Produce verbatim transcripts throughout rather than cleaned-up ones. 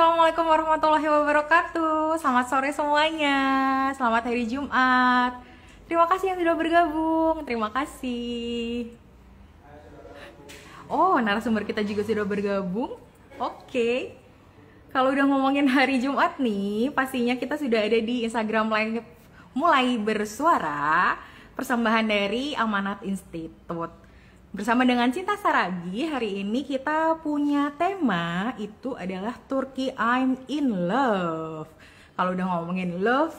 Assalamualaikum warahmatullahi wabarakatuh. Selamat sore semuanya. Selamat hari Jumat. Terima kasih yang sudah bergabung. Terima kasih. Oh, narasumber kita juga sudah bergabung. Oke. Kalau udah ngomongin hari Jumat nih, pastinya kita sudah ada di Instagram Live Mulai Bersuara, persembahan dari Amanat Institute. Bersama dengan Cinta Saragi, hari ini kita punya tema itu adalah Turkey I'm in Love. Kalau udah ngomongin love,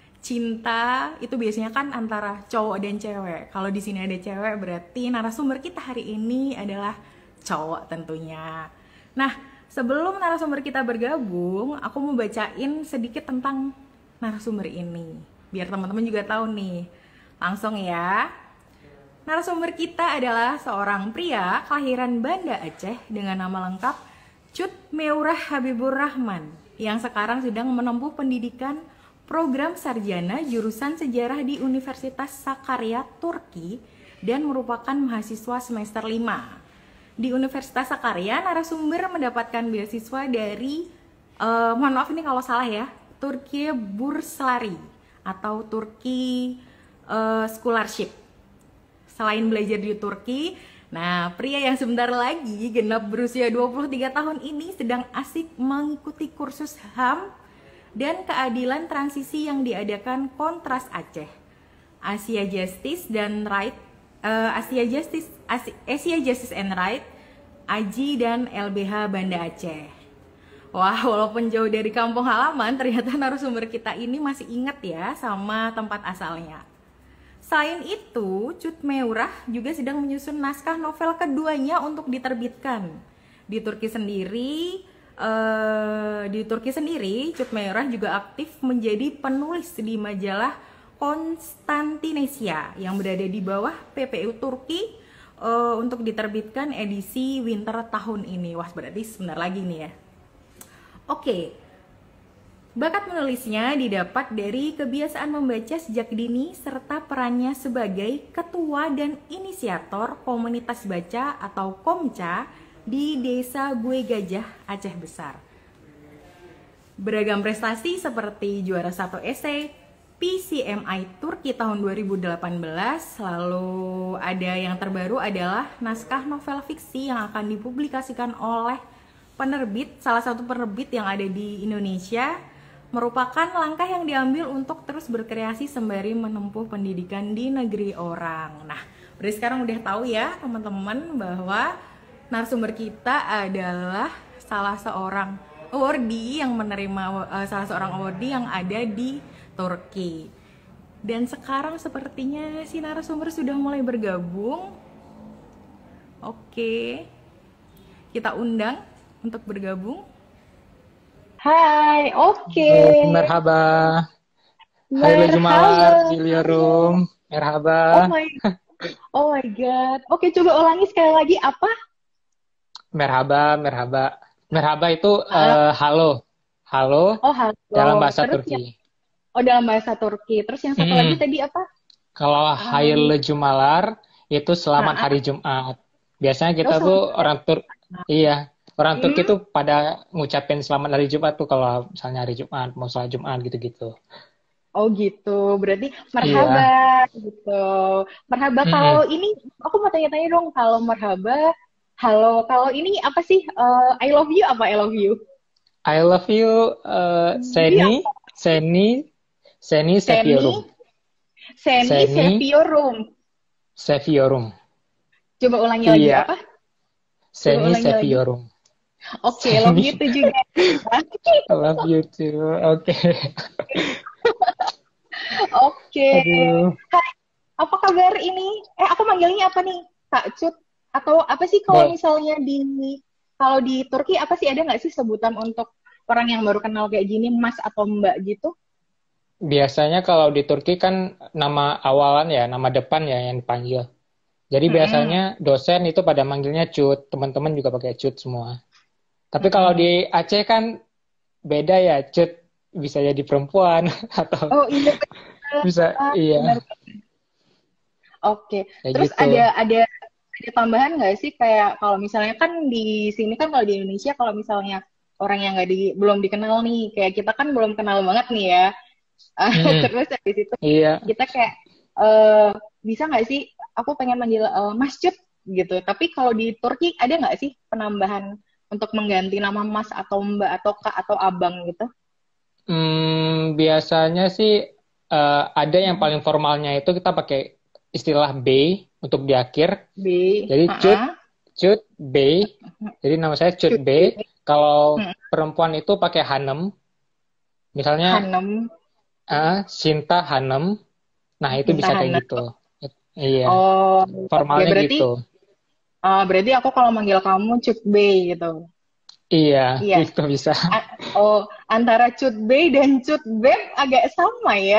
cinta, itu biasanya kan antara cowok dan cewek. Kalau di sini ada cewek, berarti narasumber kita hari ini adalah cowok tentunya. Nah, sebelum narasumber kita bergabung, aku mau bacain sedikit tentang narasumber ini, biar teman-teman juga tahu nih. Langsung ya. Narasumber kita adalah seorang pria kelahiran Banda Aceh dengan nama lengkap Cut Meurah Habibur Rahman yang sekarang sedang menempuh pendidikan program sarjana jurusan sejarah di Universitas Sakarya, Turki dan merupakan mahasiswa semester lima. Di Universitas Sakarya, narasumber mendapatkan beasiswa dari, uh, mohon maaf ini kalau salah ya, Turki Burslari atau Turki uh, Scholarship. Selain belajar di Turki, nah pria yang sebentar lagi genap berusia dua puluh tiga tahun ini sedang asik mengikuti kursus H A M dan keadilan transisi yang diadakan Kontras Aceh, Asia Justice dan Right, uh, Asia Justice, Asia, Asia Justice and Right, A J I dan L B H Banda Aceh. Wah, walaupun jauh dari kampung halaman, ternyata narasumber kita ini masih ingat ya sama tempat asalnya. Selain itu, Cut Meurah juga sedang menyusun naskah novel keduanya untuk diterbitkan. Di Turki sendiri, uh, di Turki sendiri, Cut Meurah juga aktif menjadi penulis di majalah Konstantinesia yang berada di bawah P P U Turki uh, untuk diterbitkan edisi winter tahun ini. Wah, berarti sebentar lagi nih ya. Oke. Bakat menulisnya didapat dari kebiasaan membaca sejak dini serta perannya sebagai ketua dan inisiator komunitas baca atau Komca di Desa Gue Gajah, Aceh Besar. Beragam prestasi seperti juara satu esai P C M I Turki tahun dua ribu delapan belas, lalu ada yang terbaru adalah naskah novel fiksi yang akan dipublikasikan oleh penerbit, salah satu penerbit yang ada di Indonesia, merupakan langkah yang diambil untuk terus berkreasi sembari menempuh pendidikan di negeri orang. Nah, berarti sekarang udah tahu ya teman-teman bahwa narasumber kita adalah salah seorang awardee yang menerima uh, salah seorang awardee yang ada di Turki. Dan sekarang sepertinya si narasumber sudah mulai bergabung. Oke, kita undang untuk bergabung. Hai, oke. Okay. Merhaba. Hai Jumat, Ciliarum. Merhaba. Oh my, oh my God. Oke, okay, coba ulangi sekali lagi apa? Merhaba, merhaba. Merhaba itu uh, halo. Halo. Oh, halo. Dalam bahasa Terus Turki. Ya, oh, dalam bahasa Turki. Terus yang satu hmm. lagi tadi apa? Kalau Hayırlı Cumalar itu selamat nah, hari Jumat. Biasanya kita oh, tuh orang Turk. Iya. Orang Turki hmm. tuh pada ngucapin selamat hari Jumat tuh kalau misalnya hari Jumat, mau sholat Jumat gitu-gitu. Oh gitu, berarti merhaba iya. gitu. Merhaba hmm. kalau ini, aku mau tanya-tanya dong, kalau merhaba, halo, kalau ini apa sih? Uh, I love you apa I love you? I love you, uh, Seni, Seni, Seni Seviorum. Seni, Seni Seviorum. Seviorum. Coba ulangi lagi iya. apa? Seni Seviorum. Oke, okay, love you too juga. Love you too, oke. Oke. Hai, apa kabar ini? Eh, aku manggilnya apa nih? Kak Cut? Atau apa sih kalau misalnya di kalau di Turki apa sih, ada nggak sih sebutan untuk orang yang baru kenal kayak gini, Mas atau Mbak gitu? Biasanya kalau di Turki kan nama awalan ya, nama depan ya yang dipanggil. Jadi hmm. biasanya dosen itu pada manggilnya Cut, teman-teman juga pakai Cut semua. Tapi hmm. kalau di Aceh kan beda ya, Cut bisa jadi perempuan atau oh, iya, bisa ah, iya. Benar. Oke. Kayak Terus gitu. ada ada ada tambahan nggak sih, kayak kalau misalnya kan di sini kan, kalau di Indonesia kalau misalnya orang yang nggak di belum dikenal nih, kayak kita kan belum kenal banget nih ya. Hmm, Terus habis itu iya. kita kayak eh bisa nggak sih? Aku pengen manggil eh, Mas Cut gitu. Tapi kalau di Turki ada nggak sih penambahan untuk mengganti nama Mas atau Mbak atau Kak atau Abang gitu? Hmm, biasanya sih eh, ada yang Hmm. paling formalnya itu kita pakai istilah bey untuk di akhir. B, Jadi cut, ah, cut bey. Jadi nama saya cut Cut bey. B, Kalau hmm, perempuan itu pakai hanem. Misalnya Hanem, eh, Sinta Hanem. Nah, itu Minta bisa kayak Hanem. gitu. Iya, Oh, oke formalnya berarti gitu. ah, berarti aku kalau manggil kamu Cut B gitu. Iya, Iya. itu bisa. A- oh, antara Cut B dan Cut Beb agak sama ya.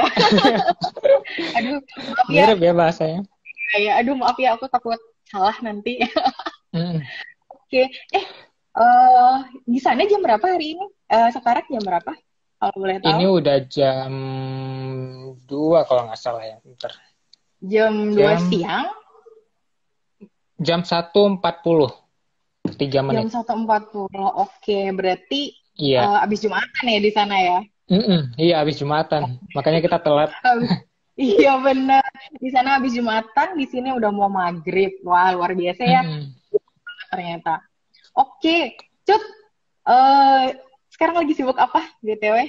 Aduh, maaf ya. Mirip ya bahasanya. Ya, aduh maaf ya aku takut salah nanti. Hmm. Oke. Eh, eh di sana jam berapa hari ini? Eh, sekarang jam berapa? Kalau boleh Ini tahu. udah jam dua kalau nggak salah ya. Bentar. Jam dua Jam siang, jam satu empat puluh tiga jam menit. satu empat puluh. Oke, berarti Iya. eh, abis Jumatan ya di sana ya? Mm-mm. Iya, habis Jumatan. Makanya kita telat. Habis- iya benar. Di sana habis Jumatan, di sini udah mau maghrib. Wah, luar biasa ya Mm-mm. ternyata. Oke, Cut. eh sekarang lagi sibuk apa, B T W?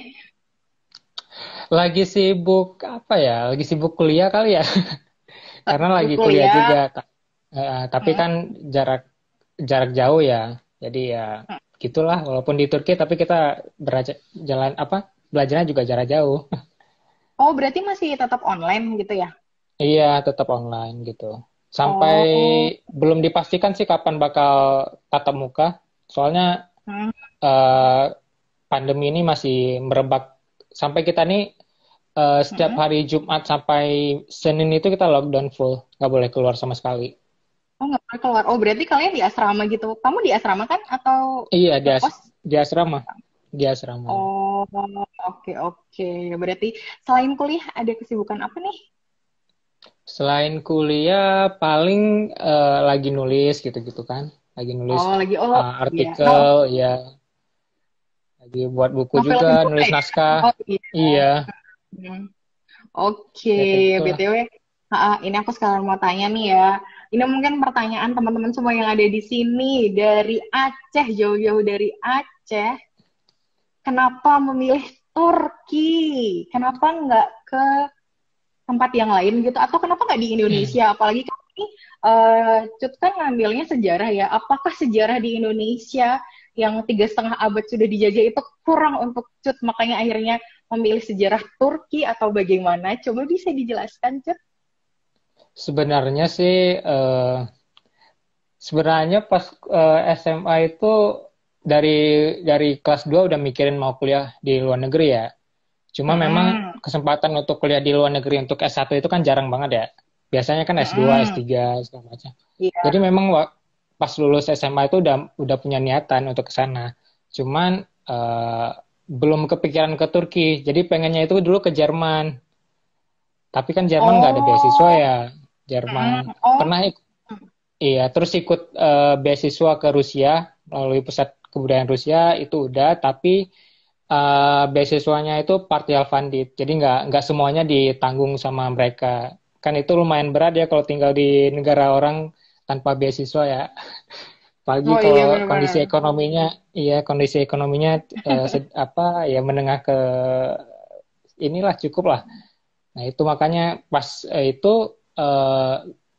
Lagi sibuk apa ya? Lagi sibuk kuliah kali ya? Karena Sibuk lagi kuliah kuliah. juga. Ta- eh, tapi Hmm, kan jarak jarak jauh ya. Jadi ya hmm. gitulah. Walaupun di Turki, tapi kita beraja- jalan apa? Belajarnya juga jarak jauh. Oh, berarti masih tetap online gitu ya? Iya, tetap online gitu. Sampai Oh, belum dipastikan sih kapan bakal tatap muka. Soalnya hmm, eh, pandemi ini masih merebak. Sampai kita nih eh, setiap hmm. hari Jumat sampai Senin itu kita lockdown full. Nggak boleh keluar sama sekali. Oh, nggak boleh keluar. Oh, berarti kalian di asrama gitu. Kamu di asrama kan atau Iya, di, as- ngekos? di asrama. Di asrama. Oh, oke oke. Berarti selain kuliah ada kesibukan apa nih? Selain kuliah, paling eh, lagi nulis gitu-gitu kan. Lagi nulis Oh, lagi oh eh, iya. No, artikel, ya. Lagi buat buku novel juga, juga nulis ya? naskah. Oh iya. Iya, Hmm. Oke, ya kayak gitulah. B T W, ah, ini aku sekalian mau tanya nih ya. Ini mungkin pertanyaan teman-teman semua yang ada di sini dari Aceh, jauh-jauh dari Aceh. Kenapa memilih Turki? Kenapa nggak ke tempat yang lain gitu? Atau kenapa nggak di Hmm. Indonesia? Apalagi kan ini eh, Cut kan ngambilnya sejarah ya. Apakah sejarah di Indonesia yang tiga setengah abad sudah dijajah itu kurang untuk Cut? Makanya akhirnya memilih sejarah Turki atau bagaimana? Coba bisa dijelaskan, Cut? Sebenarnya sih, eh, sebenarnya pas eh, S M A itu dari dari kelas dua udah mikirin mau kuliah di luar negeri ya. Cuma memang Mm-mm. kesempatan untuk kuliah di luar negeri untuk S satu itu kan jarang banget ya. Biasanya kan S dua, S Mm-mm. tiga, segala macam. Iya. Jadi memang wa- pas lulus S M A itu udah udah punya niatan untuk ke sana. Cuman eh, belum kepikiran ke Turki. Jadi pengennya itu dulu ke Jerman. Tapi kan Jerman nggak ada beasiswa Oh. ya. Jerman Mm-mm. Oh. pernah ik- iya, terus ikut eh, beasiswa ke Rusia melalui pusat kebudayaan Rusia itu udah, tapi eh, beasiswanya itu partial funded. Jadi nggak nggak semuanya ditanggung sama mereka. Kan itu lumayan berat ya kalau tinggal di negara orang tanpa beasiswa ya. Apalagi Oh iya kalau kondisi benar-benar. ekonominya, iya kondisi ekonominya eh, sed- apa ya menengah ke inilah cukup lah. Nah itu makanya pas eh, itu eh,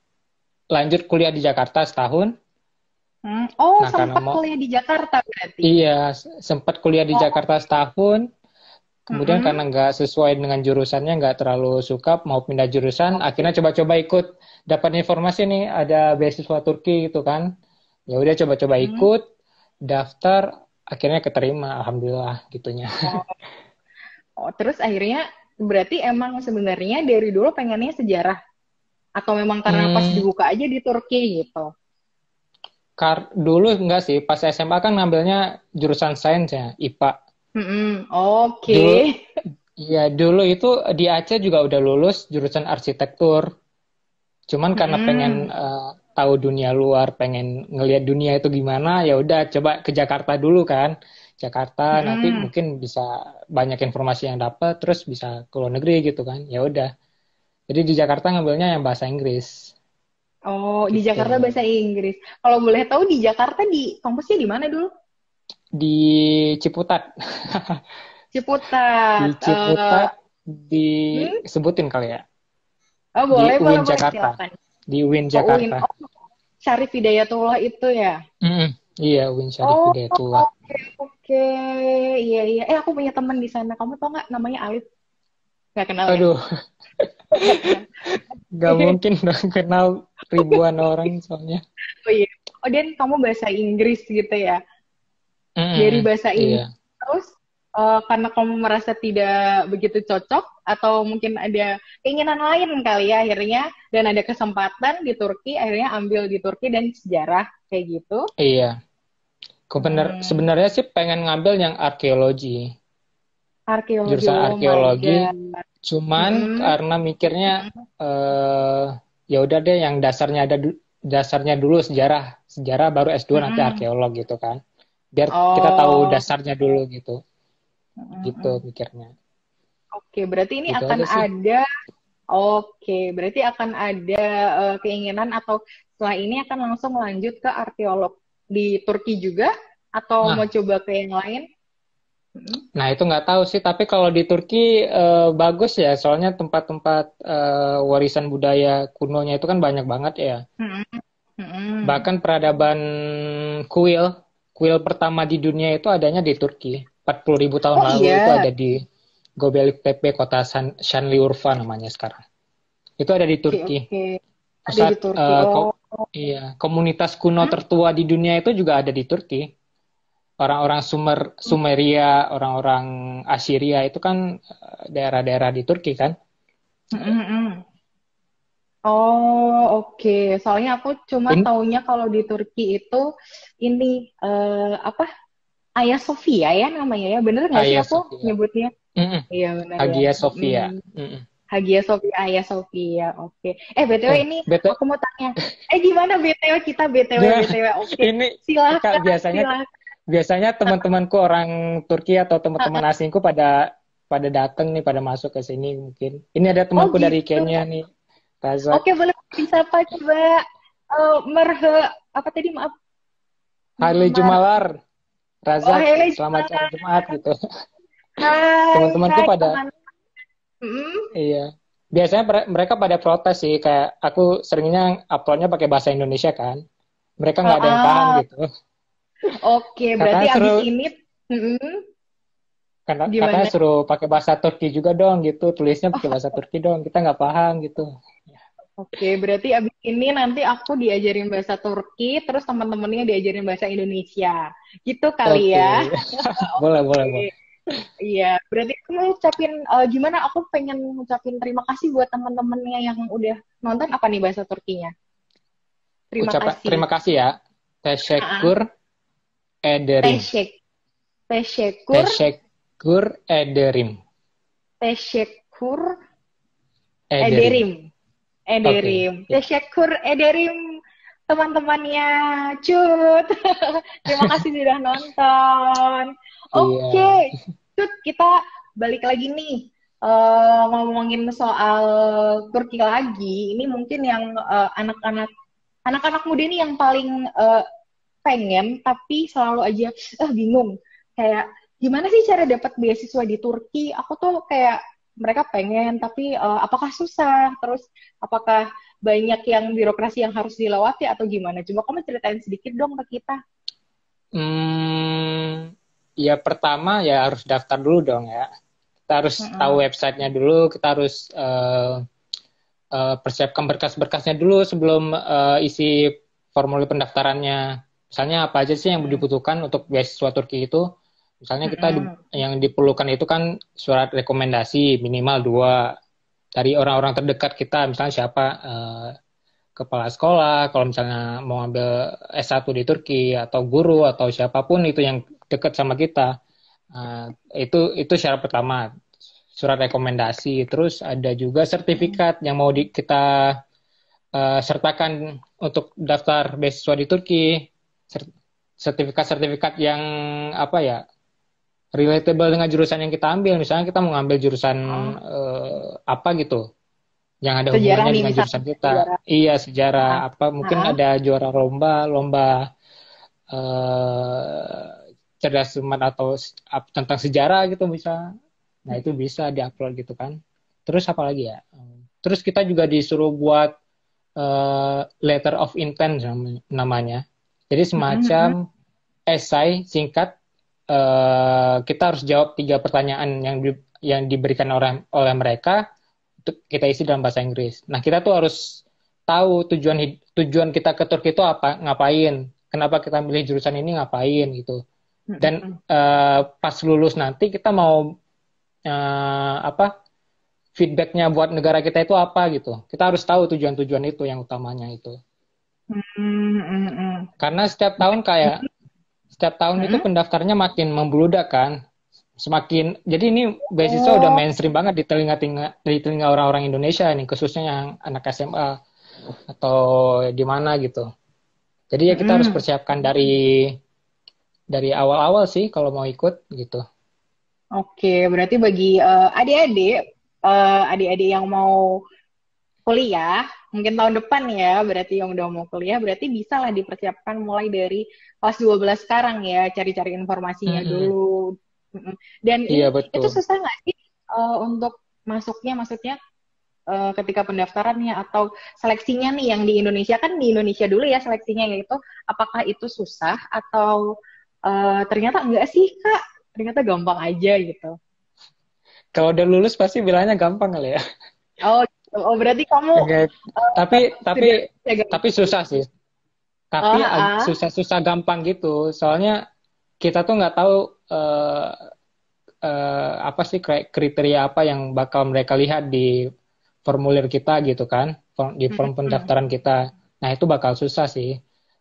lanjut kuliah di Jakarta setahun. Hmm. Oh, Nah karena sempat mau kuliah di Jakarta berarti. iya sempat kuliah di Oh. Jakarta setahun. Kemudian Mm-mm. karena nggak sesuai dengan jurusannya, nggak terlalu suka mau pindah jurusan, Oke. akhirnya coba-coba ikut, dapat informasi nih ada beasiswa Turki gitu kan. Ya udah coba-coba Hmm. ikut, daftar, akhirnya keterima, alhamdulillah gitunya. Oh. Oh, terus akhirnya berarti emang sebenarnya dari dulu pengennya sejarah atau memang karena pas Hmm, dibuka aja di Turki gitu. kar dulu enggak sih, pas S M A kan ngambilnya jurusan sains ya, I P A. Mm-mm. Oke. Dulu, iya dulu itu di Aceh juga udah lulus jurusan arsitektur. Cuman karena pengen Mm-mm. eh, tahu dunia luar, pengen ngelihat dunia itu gimana, ya udah coba ke Jakarta dulu kan. Jakarta nanti Mm-mm. mungkin bisa banyak informasi yang dapat, terus bisa ke luar negeri gitu kan. Ya udah. Jadi di Jakarta ngambilnya yang bahasa Inggris Oh, di Jakarta gitu. bahasa Inggris. Kalau boleh tahu di Jakarta di kampusnya di mana dulu? Di Ciputat. Di Ciputat. Eh, Ciputat hmm? disebutin kali ya. Oh, Di boleh, boleh, U I N boleh, Jakarta. silakan. Di U I N Oh, U I N. Jakarta. Oh, Syarif Hidayatullah itu ya? Mm-mm. Iya, U I N Syarif Oh, Hidayatullah. oke, oke. Iya, iya. Eh, aku punya teman di sana. Kamu tau nggak namanya Alif? Nggak kenal ya? Aduh, Nggak kenal. gak mungkin dong kenal ribuan orang soalnya. Oh iya. Oh, Dan kamu bahasa Inggris gitu ya? Dari Mm-mm. bahasa Inggris Iya. terus eh, karena kamu merasa tidak begitu cocok atau mungkin ada keinginan lain kali ya akhirnya dan ada kesempatan di Turki akhirnya ambil di Turki dan sejarah kayak gitu. Iya. Kebenar, Hmm, sebenarnya sih pengen ngambil yang arkeologi. arkeologi, Jurusan oh my arkeologi, god. cuman Mm-mm, karena mikirnya mm-mm. eh ya udah deh yang dasarnya ada du- dasarnya dulu sejarah. Sejarah baru S dua nanti Mm-mm. arkeolog gitu kan. Biar kita tahu Oh, dasarnya dulu gitu. Gitu mm-mm. mikirnya. Oke, berarti ini Gitu akan aja sih. ada, oke, berarti akan ada eh, keinginan atau setelah ini akan langsung lanjut ke arkeolog di Turki juga atau mau Nah, coba ke yang lain? Mm-mm. nah itu nggak tahu sih. Tapi kalau di Turki eh, bagus ya. Soalnya tempat-tempat eh, warisan budaya kunonya itu kan banyak banget ya. Mm-mm. Mm-mm. Bahkan peradaban kuil, kuil pertama di dunia itu adanya di Turki. empat puluh ribu tahun Oh lalu itu iya, ada di Göbekli Tepe, kota San, Şanlıurfa namanya sekarang. Itu ada di oke Turki. oke. Ada di Pusat Turki. eh, Oh, ko- iya, komunitas kuno hmm? tertua di dunia itu juga ada di Turki. Orang-orang Sumer, Sumeria, orang-orang Assyria itu kan eh, daerah-daerah di Turki kan. Mm-mm. Oh, oke. Soalnya aku cuma In, taunya kalau di Turki itu ini eh, apa? Hagia Sophia ya namanya ya. Bener nggak sih Hagia aku Sophia. nyebutnya? Mm-mm. Iya benar ya. Hagia Sophia. Mm. Mm-mm. Hagia Sophia, Hagia Sophia. Oke. Eh B T W Eh, ini betul. aku mau tanya. Eh gimana B T W kita B T W Nah, B T W. Oke. ini Kak Silakan, biasanya silakan. biasanya teman-temanku orang Turki atau teman-teman asingku pada pada datang nih, pada masuk ke sini mungkin. Ini ada Oh temanku dari gitu. Kenya nih, Razak. Oke, boleh disapa coba eh, Merhe apa tadi maaf Hari Mar Jumalar, Oh Razak, hele selamat Jumat. hari Jumat gitu. Hai Teman-temanku hai pada, teman. Hmm? iya. Biasanya mere- mereka pada protes sih, kayak aku seringnya uploadnya pakai bahasa Indonesia kan. Mereka Ah, nggak ada yang paham ah. gitu. Oke, berarti Katanya abis suruh, ini hmm, kata- katanya gimana? suruh pakai bahasa Turki juga dong gitu. Tulisnya pakai bahasa Turki dong. Kita nggak paham gitu. Oke, berarti abis ini nanti aku diajarin bahasa Turki, terus teman-temannya diajarin bahasa Indonesia. Gitu kali Oke, ya. boleh, boleh, boleh. Oke. Iya, berarti aku mau ucapin eh, gimana? Aku pengen ngucapin terima kasih buat teman-temannya yang udah nonton apa nih bahasa Turkinya. Terima Ucapan kasih. terima kasih ya. Ah, Teşekkür ederim. Teşek, teşekkür, Teşekkür ederim. teşekkür Ederim. ederim, Oke, ederim, ya. teşekkür ederim teman-temannya Cut. Terima kasih sudah nonton. Iya. Oke, Cut, kita balik lagi nih. Eh, ngomongin soal Turki lagi. Ini mungkin yang eh, anak-anak anak-anak muda ini yang paling eh, pengen tapi selalu aja eh bingung kayak gimana sih cara dapat beasiswa di Turki aku tuh kayak mereka pengen tapi eh, apakah susah terus apakah banyak yang birokrasi yang harus dilewati atau gimana coba kamu ceritain sedikit dong ke kita. Hmm, ya pertama ya harus daftar dulu dong ya. Kita harus tahu Mm-mm. websitenya dulu. Kita harus eh, eh, persiapkan berkas-berkasnya dulu sebelum eh, isi formulir pendaftarannya. Misalnya apa aja sih yang Mm-mm. dibutuhkan untuk beasiswa Turki itu? Misalnya kita di- Mm-mm. yang diperlukan itu kan surat rekomendasi minimal dua dari orang-orang terdekat kita. Misalnya siapa eh, kepala sekolah, kalau misalnya mau ambil S satu di Turki atau guru atau siapapun itu yang dekat sama kita. Nah, itu itu syarat pertama, surat rekomendasi. Terus ada juga sertifikat yang mau di, kita eh, sertakan untuk daftar beasiswa di Turki, ser- sertifikat-sertifikat yang apa ya, relatable dengan jurusan yang kita ambil. Misalnya kita mau ngambil jurusan Oh, eh, apa gitu, yang ada sejarah hubungannya nih dengan misalnya jurusan kita. sejarah. Iya, sejarah Ah, apa, mungkin ah, ada juara lomba, lomba eh, cerdas cermat atau s- ap- tentang sejarah gitu bisa. Nah, itu bisa diupload gitu kan. Terus apa lagi ya? Terus kita juga disuruh buat eh, letter of intent nam- namanya. Jadi mm, mm, mm. semacam esai singkat, eh, kita harus jawab tiga pertanyaan yang di- yang diberikan oleh oleh mereka untuk kita isi dalam bahasa Inggris. Nah, kita tuh harus tahu tujuan hid- tujuan kita ke Turki itu apa, ngapain, kenapa kita milih jurusan ini, ngapain gitu. Mm, mm, Dan mm. eh, pas lulus nanti kita mau eh, apa feedbacknya buat negara kita itu apa gitu. Kita harus tahu tujuan-tujuan itu yang utamanya itu. Mm, mm, mm. Karena setiap tahun kayak setiap tahun itu Mm. pendaftarnya makin membludak kan. Semakin jadi ini beasiswa udah Oh, mainstream banget di telinga-telinga di telinga orang-orang Indonesia nih, khususnya yang anak S M A atau di mana gitu. Jadi ya kita harus mm. persiapkan dari dari awal-awal sih kalau mau ikut gitu. Oke, berarti bagi eh, adik-adik, eh, adik-adik yang mau kuliah, mungkin tahun depan ya, berarti yang udah mau kuliah, berarti bisa lah dipersiapkan mulai dari kelas dua belas sekarang ya, cari-cari informasinya Mm-mm. dulu. Mm-mm. Dan Iya ini, itu betul. susah nggak sih eh, untuk masuknya, maksudnya eh, ketika pendaftarannya atau seleksinya nih yang di Indonesia, kan di Indonesia dulu ya seleksinya yaitu, apakah itu susah atau eh, ternyata enggak sih Kak, ternyata gampang aja gitu. Kalau udah lulus pasti bilangnya gampang kali ya. Oh, gitu. Oh berarti kamu Oke. Tapi tapi sudah jaga. tapi susah sih. Oh, Tapi ag- ah. susah-susah gampang gitu. Soalnya kita tuh nggak tahu eh, eh, apa sih kri- kriteria apa yang bakal mereka lihat di formulir kita gitu kan, form- di form Mm-mm. pendaftaran kita. Nah, itu bakal susah sih.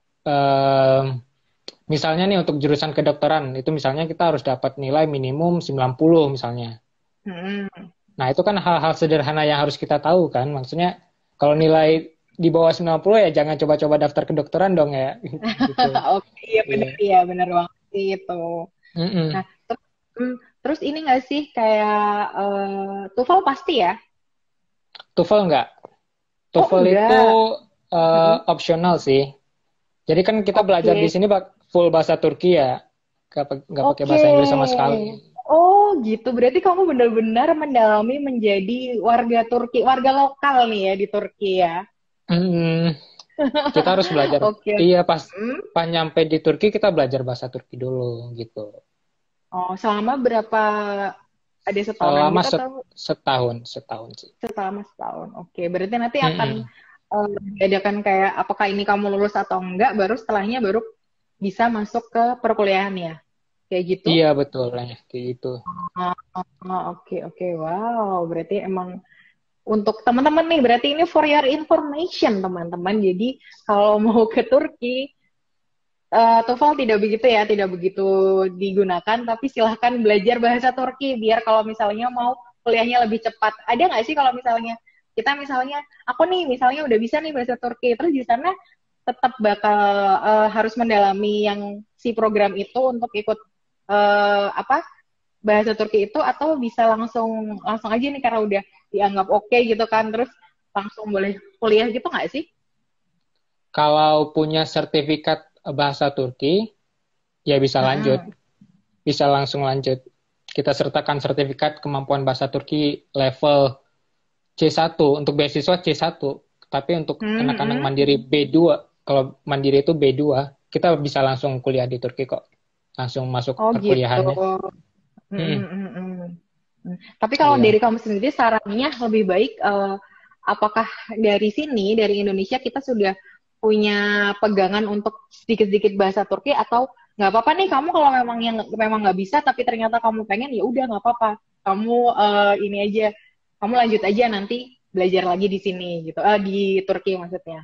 Em, Misalnya nih untuk jurusan kedokteran, itu misalnya kita harus dapat nilai minimum sembilan puluh misalnya. Mm-mm. Nah, itu kan hal-hal sederhana yang harus kita tahu kan. Maksudnya kalau nilai di bawah sembilan puluh ya jangan coba-coba daftar kedokteran dong ya. Gitu. Oke, iya benar Iya. iya benar banget sih itu. Nah, Mm-mm. terus, mm, terus ini nggak sih kayak eh TOEFL pasti ya? TOEFL nggak? Oh TOEFL itu enggak. eh, Mm-mm. optional sih. Jadi kan kita belajar di Oke. sini bak- full bahasa Turki ya, nggak pa- nggak pakai Oke. bahasa Inggris sama sekali. Oh gitu. Berarti kamu benar-benar mendalami menjadi warga Turki, warga lokal nih ya di Turki ya. Hmm, kita harus belajar. Oke. Iya, pas Hmm. pas nyampe di Turki kita belajar bahasa Turki dulu gitu. Oh, selama berapa, ada setahunan Selama gitu atau set- setahun, setahun sih. selama setahun? Oke, berarti nanti akan Mm-mm. eh, diadakan kayak apakah ini kamu lulus atau enggak, baru setelahnya baru bisa masuk ke perkuliahan ya, kayak gitu. Iya betul lah ya, kayak gitu. Oh, oh, oke oke, wow, berarti emang untuk teman-teman nih, berarti ini for your information teman-teman. Jadi kalau mau ke Turki, eh, TOEFL tidak begitu ya, tidak begitu digunakan, tapi silahkan belajar bahasa Turki biar kalau misalnya mau kuliahnya lebih cepat. Ada nggak sih kalau misalnya kita misalnya, aku nih misalnya udah bisa nih bahasa Turki, terus di sana tetap bakal eh, harus mendalami yang si program itu untuk ikut eh, apa bahasa Turki itu, atau bisa langsung langsung aja nih karena udah dianggap oke gitu kan, terus langsung boleh kuliah gitu nggak sih? Kalau punya sertifikat bahasa Turki, ya bisa lanjut, Mm-mm. bisa langsung lanjut. Kita sertakan sertifikat kemampuan bahasa Turki level C satu untuk beasiswa C satu. Tapi untuk anak-anak Mm-mm. mandiri B dua, kalau mandiri itu B dua, kita bisa langsung kuliah di Turki kok. Langsung masuk Oh gitu. perkuliahannya. Mm-mm, Mm-mm. mm-mm. Mm. Tapi kalau dari Iya. kamu sendiri sarannya lebih baik eh, apakah dari sini, dari Indonesia kita sudah punya pegangan untuk sedikit-sedikit bahasa Turki, atau nggak apa-apa nih kamu kalau memang yang memang nggak bisa tapi ternyata kamu pengen, ya udah nggak apa-apa, kamu eh, ini aja, kamu lanjut aja nanti belajar lagi di sini gitu, eh, di Turki maksudnya.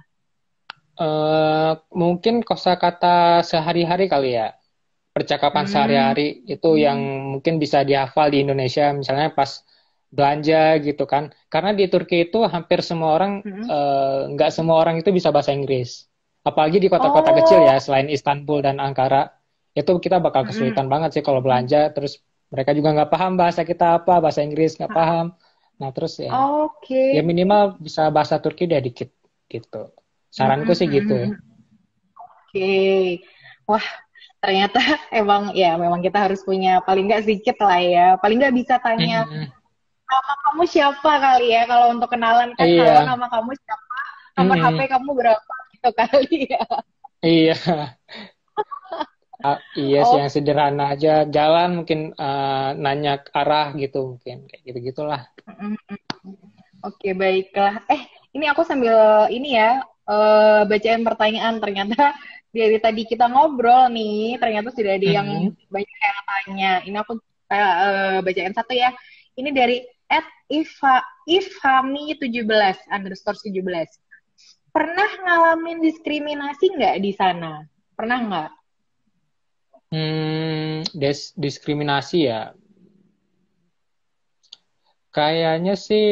Eh, mungkin kosakata sehari-hari kali ya. Percakapan Hmm. sehari-hari itu yang mungkin bisa dihafal di Indonesia. Misalnya pas belanja gitu kan. Karena di Turki itu hampir semua orang, Mm-mm. eh, nggak semua orang itu bisa bahasa Inggris. Apalagi di kota-kota kecil Oh, ya, selain Istanbul dan Ankara, itu kita bakal mm-mm. kesulitan banget sih kalau belanja. Terus mereka juga nggak paham bahasa kita apa, bahasa Inggris nggak paham. Nah terus ya, ya Oke. minimal bisa bahasa Turki deh dikit gitu. Saranku Mm-mm, sih gitu. mm-mm. Oke. Wah, ternyata emang ya memang kita harus punya paling nggak sedikit lah ya. Paling nggak bisa tanya Mm-mm. nama kamu siapa kali ya kalau untuk kenalan kan halo Iya. nama kamu siapa, nomor H P Mm-mm. kamu berapa gitu kali ya. Iya. Ah, iya sih Oh, yang sederhana aja. Jalan mungkin eh, nanya arah gitu mungkin kayak gitu-gitulah. mm-mm. Oke baiklah. Eh, ini aku sambil ini ya eh, bacain pertanyaan. Ternyata dari tadi kita ngobrol nih, ternyata sudah ada yang Mm-mm. banyak yang tanya. Ini aku eh, eh, bacain satu ya. Ini dari at Ifa, ifhami tujuh belas underscore tujuh belas. Pernah ngalamin diskriminasi nggak di sana? Pernah nggak? Hmm, des- diskriminasi ya. Kayaknya sih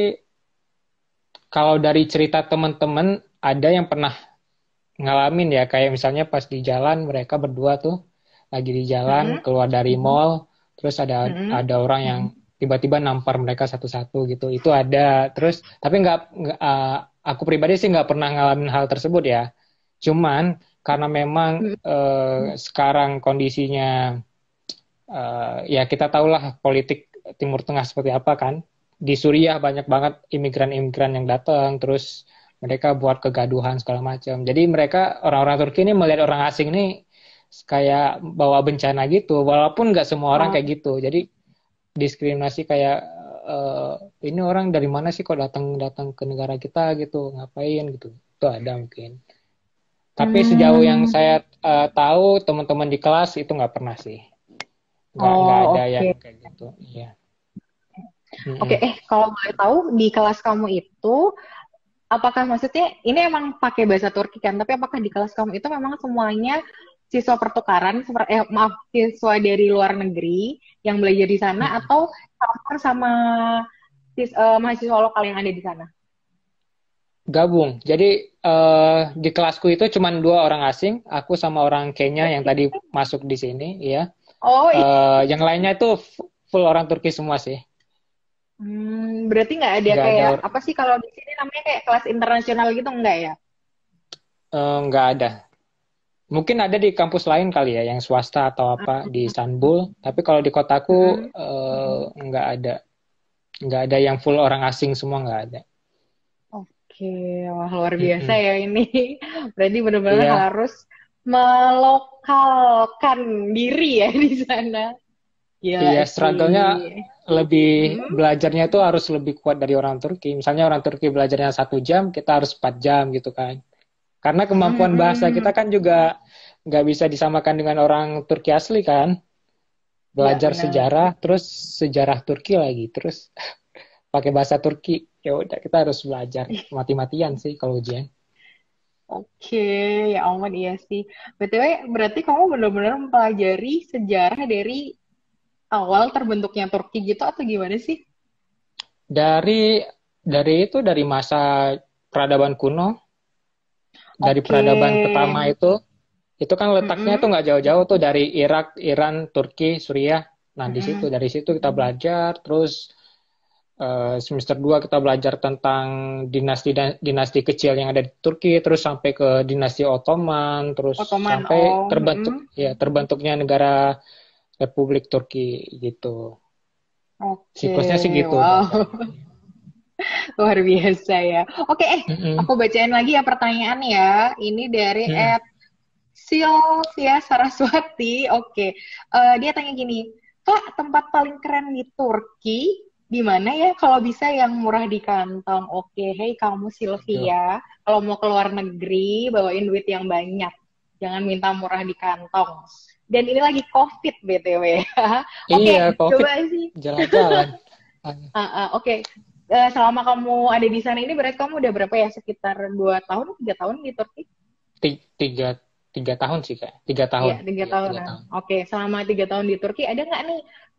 kalau dari cerita teman-teman ada yang pernah ngalamin ya, kayak misalnya pas di jalan mereka berdua tuh lagi di jalan Mm-mm, keluar dari mall, terus ada mm-mm, ada orang yang tiba-tiba nampar mereka satu-satu gitu. Itu ada. Terus tapi nggak nggak, uh, aku pribadi sih nggak pernah ngalamin hal tersebut ya. Cuman karena memang mm-mm. uh, sekarang kondisinya uh, ya kita tahulah politik Timur Tengah seperti apa kan. Di Suriah banyak banget imigran-imigran yang datang, terus mereka buat kegaduhan segala macam. Jadi mereka orang-orang Turki ini melihat orang asing ini kayak bawa bencana gitu, walaupun nggak semua orang Oh, kayak gitu. Jadi diskriminasi kayak eh, ini orang dari mana sih kok datang datang ke negara kita gitu, ngapain gitu. Itu ada mungkin. Tapi sejauh yang hmm. saya eh, tahu teman-teman di kelas itu nggak pernah sih, nggak nggak Oh, ada yang oke. kayak gitu. Iya. Oke, Mm-mm. eh kalau boleh tahu di kelas kamu itu, apakah maksudnya ini emang pakai bahasa Turki kan? Tapi apakah di kelas kamu itu memang semuanya siswa pertukaran, seper- eh maaf, siswa dari luar negeri yang belajar di sana Mm-mm. atau campur sama sis- eh, mahasiswa lokal yang ada di sana? Gabung. Jadi eh, di kelasku itu cuma dua orang asing, aku sama orang Kenya yang tadi masuk di sini, ya. Oh, iya. Eh, yang lainnya itu f- full orang Turki semua sih. Hmm, berarti nggak ada Nggak ada, kayak or- apa sih kalau di sini namanya kayak kelas internasional gitu enggak ya? eh, nggak ada. Mungkin ada di kampus lain kali ya, yang swasta atau apa di Istanbul. Tapi kalau di kotaku Mm-mm. eh, nggak ada, nggak ada yang full orang asing semua nggak ada. Oke, wah luar biasa Mm-mm. ya ini. Berarti benar-benar Iya, harus melokalkan diri ya di sana. Gila iya, struggle-nya sih. lebih Hmm? belajarnya itu harus lebih kuat dari orang Turki. Misalnya orang Turki belajarnya satu jam, kita harus empat jam gitu kan. Karena kemampuan bahasa kita Mm-mm. kan juga nggak bisa disamakan dengan orang Turki asli kan. Iya Belajar benar. sejarah, terus sejarah Turki lagi, terus pakai bahasa Turki. Ya udah kita harus belajar mati-matian sih kalau ujian. Oke, ya ampun iya sih. B T W, berarti kamu benar-benar mempelajari sejarah dari awal terbentuknya Turki gitu atau gimana sih? Dari dari itu dari masa peradaban kuno, dari Oke. peradaban pertama itu, itu kan letaknya tuh Mm-mm. nggak jauh-jauh tuh dari Irak, Iran, Turki, Suriah. Nah di situ Mm-mm. dari situ kita belajar, terus eh, semester dua kita belajar tentang dinasti dinasti kecil yang ada di Turki, terus sampai ke dinasti Ottoman, terus Ottoman, sampai oh. terbentuk Mm-mm. ya terbentuknya negara Republik Turki gitu. Oke, Siklusnya sih gitu wow. belajarnya. Luar biasa ya. Oke, eh, Mm-mm. aku bacain lagi ya pertanyaan ya. Ini dari Mm-mm. Ed Sylvia Saraswati. Oke, Eh, dia tanya gini, Kak, tempat paling keren di Turki di mana ya? Kalau bisa yang murah di kantong. Oke, hey kamu Aduh. Sylvia, kalau mau ke luar negeri bawain duit yang banyak. Jangan minta murah di kantong. Dan ini lagi COVID B T W. Iya, Oke, COVID coba sih. jalan-jalan. Ah, ah, Oke, Eh, selama kamu ada di sana ini berarti kamu udah berapa ya? Sekitar dua tahun, tiga tahun di Turki? Ti- Tiga, tiga tahun sih kayak. Tiga tahun. Iya, tiga Iya, tiga tahunan. tahun. Oke, selama tiga tahun di Turki ada nggak nih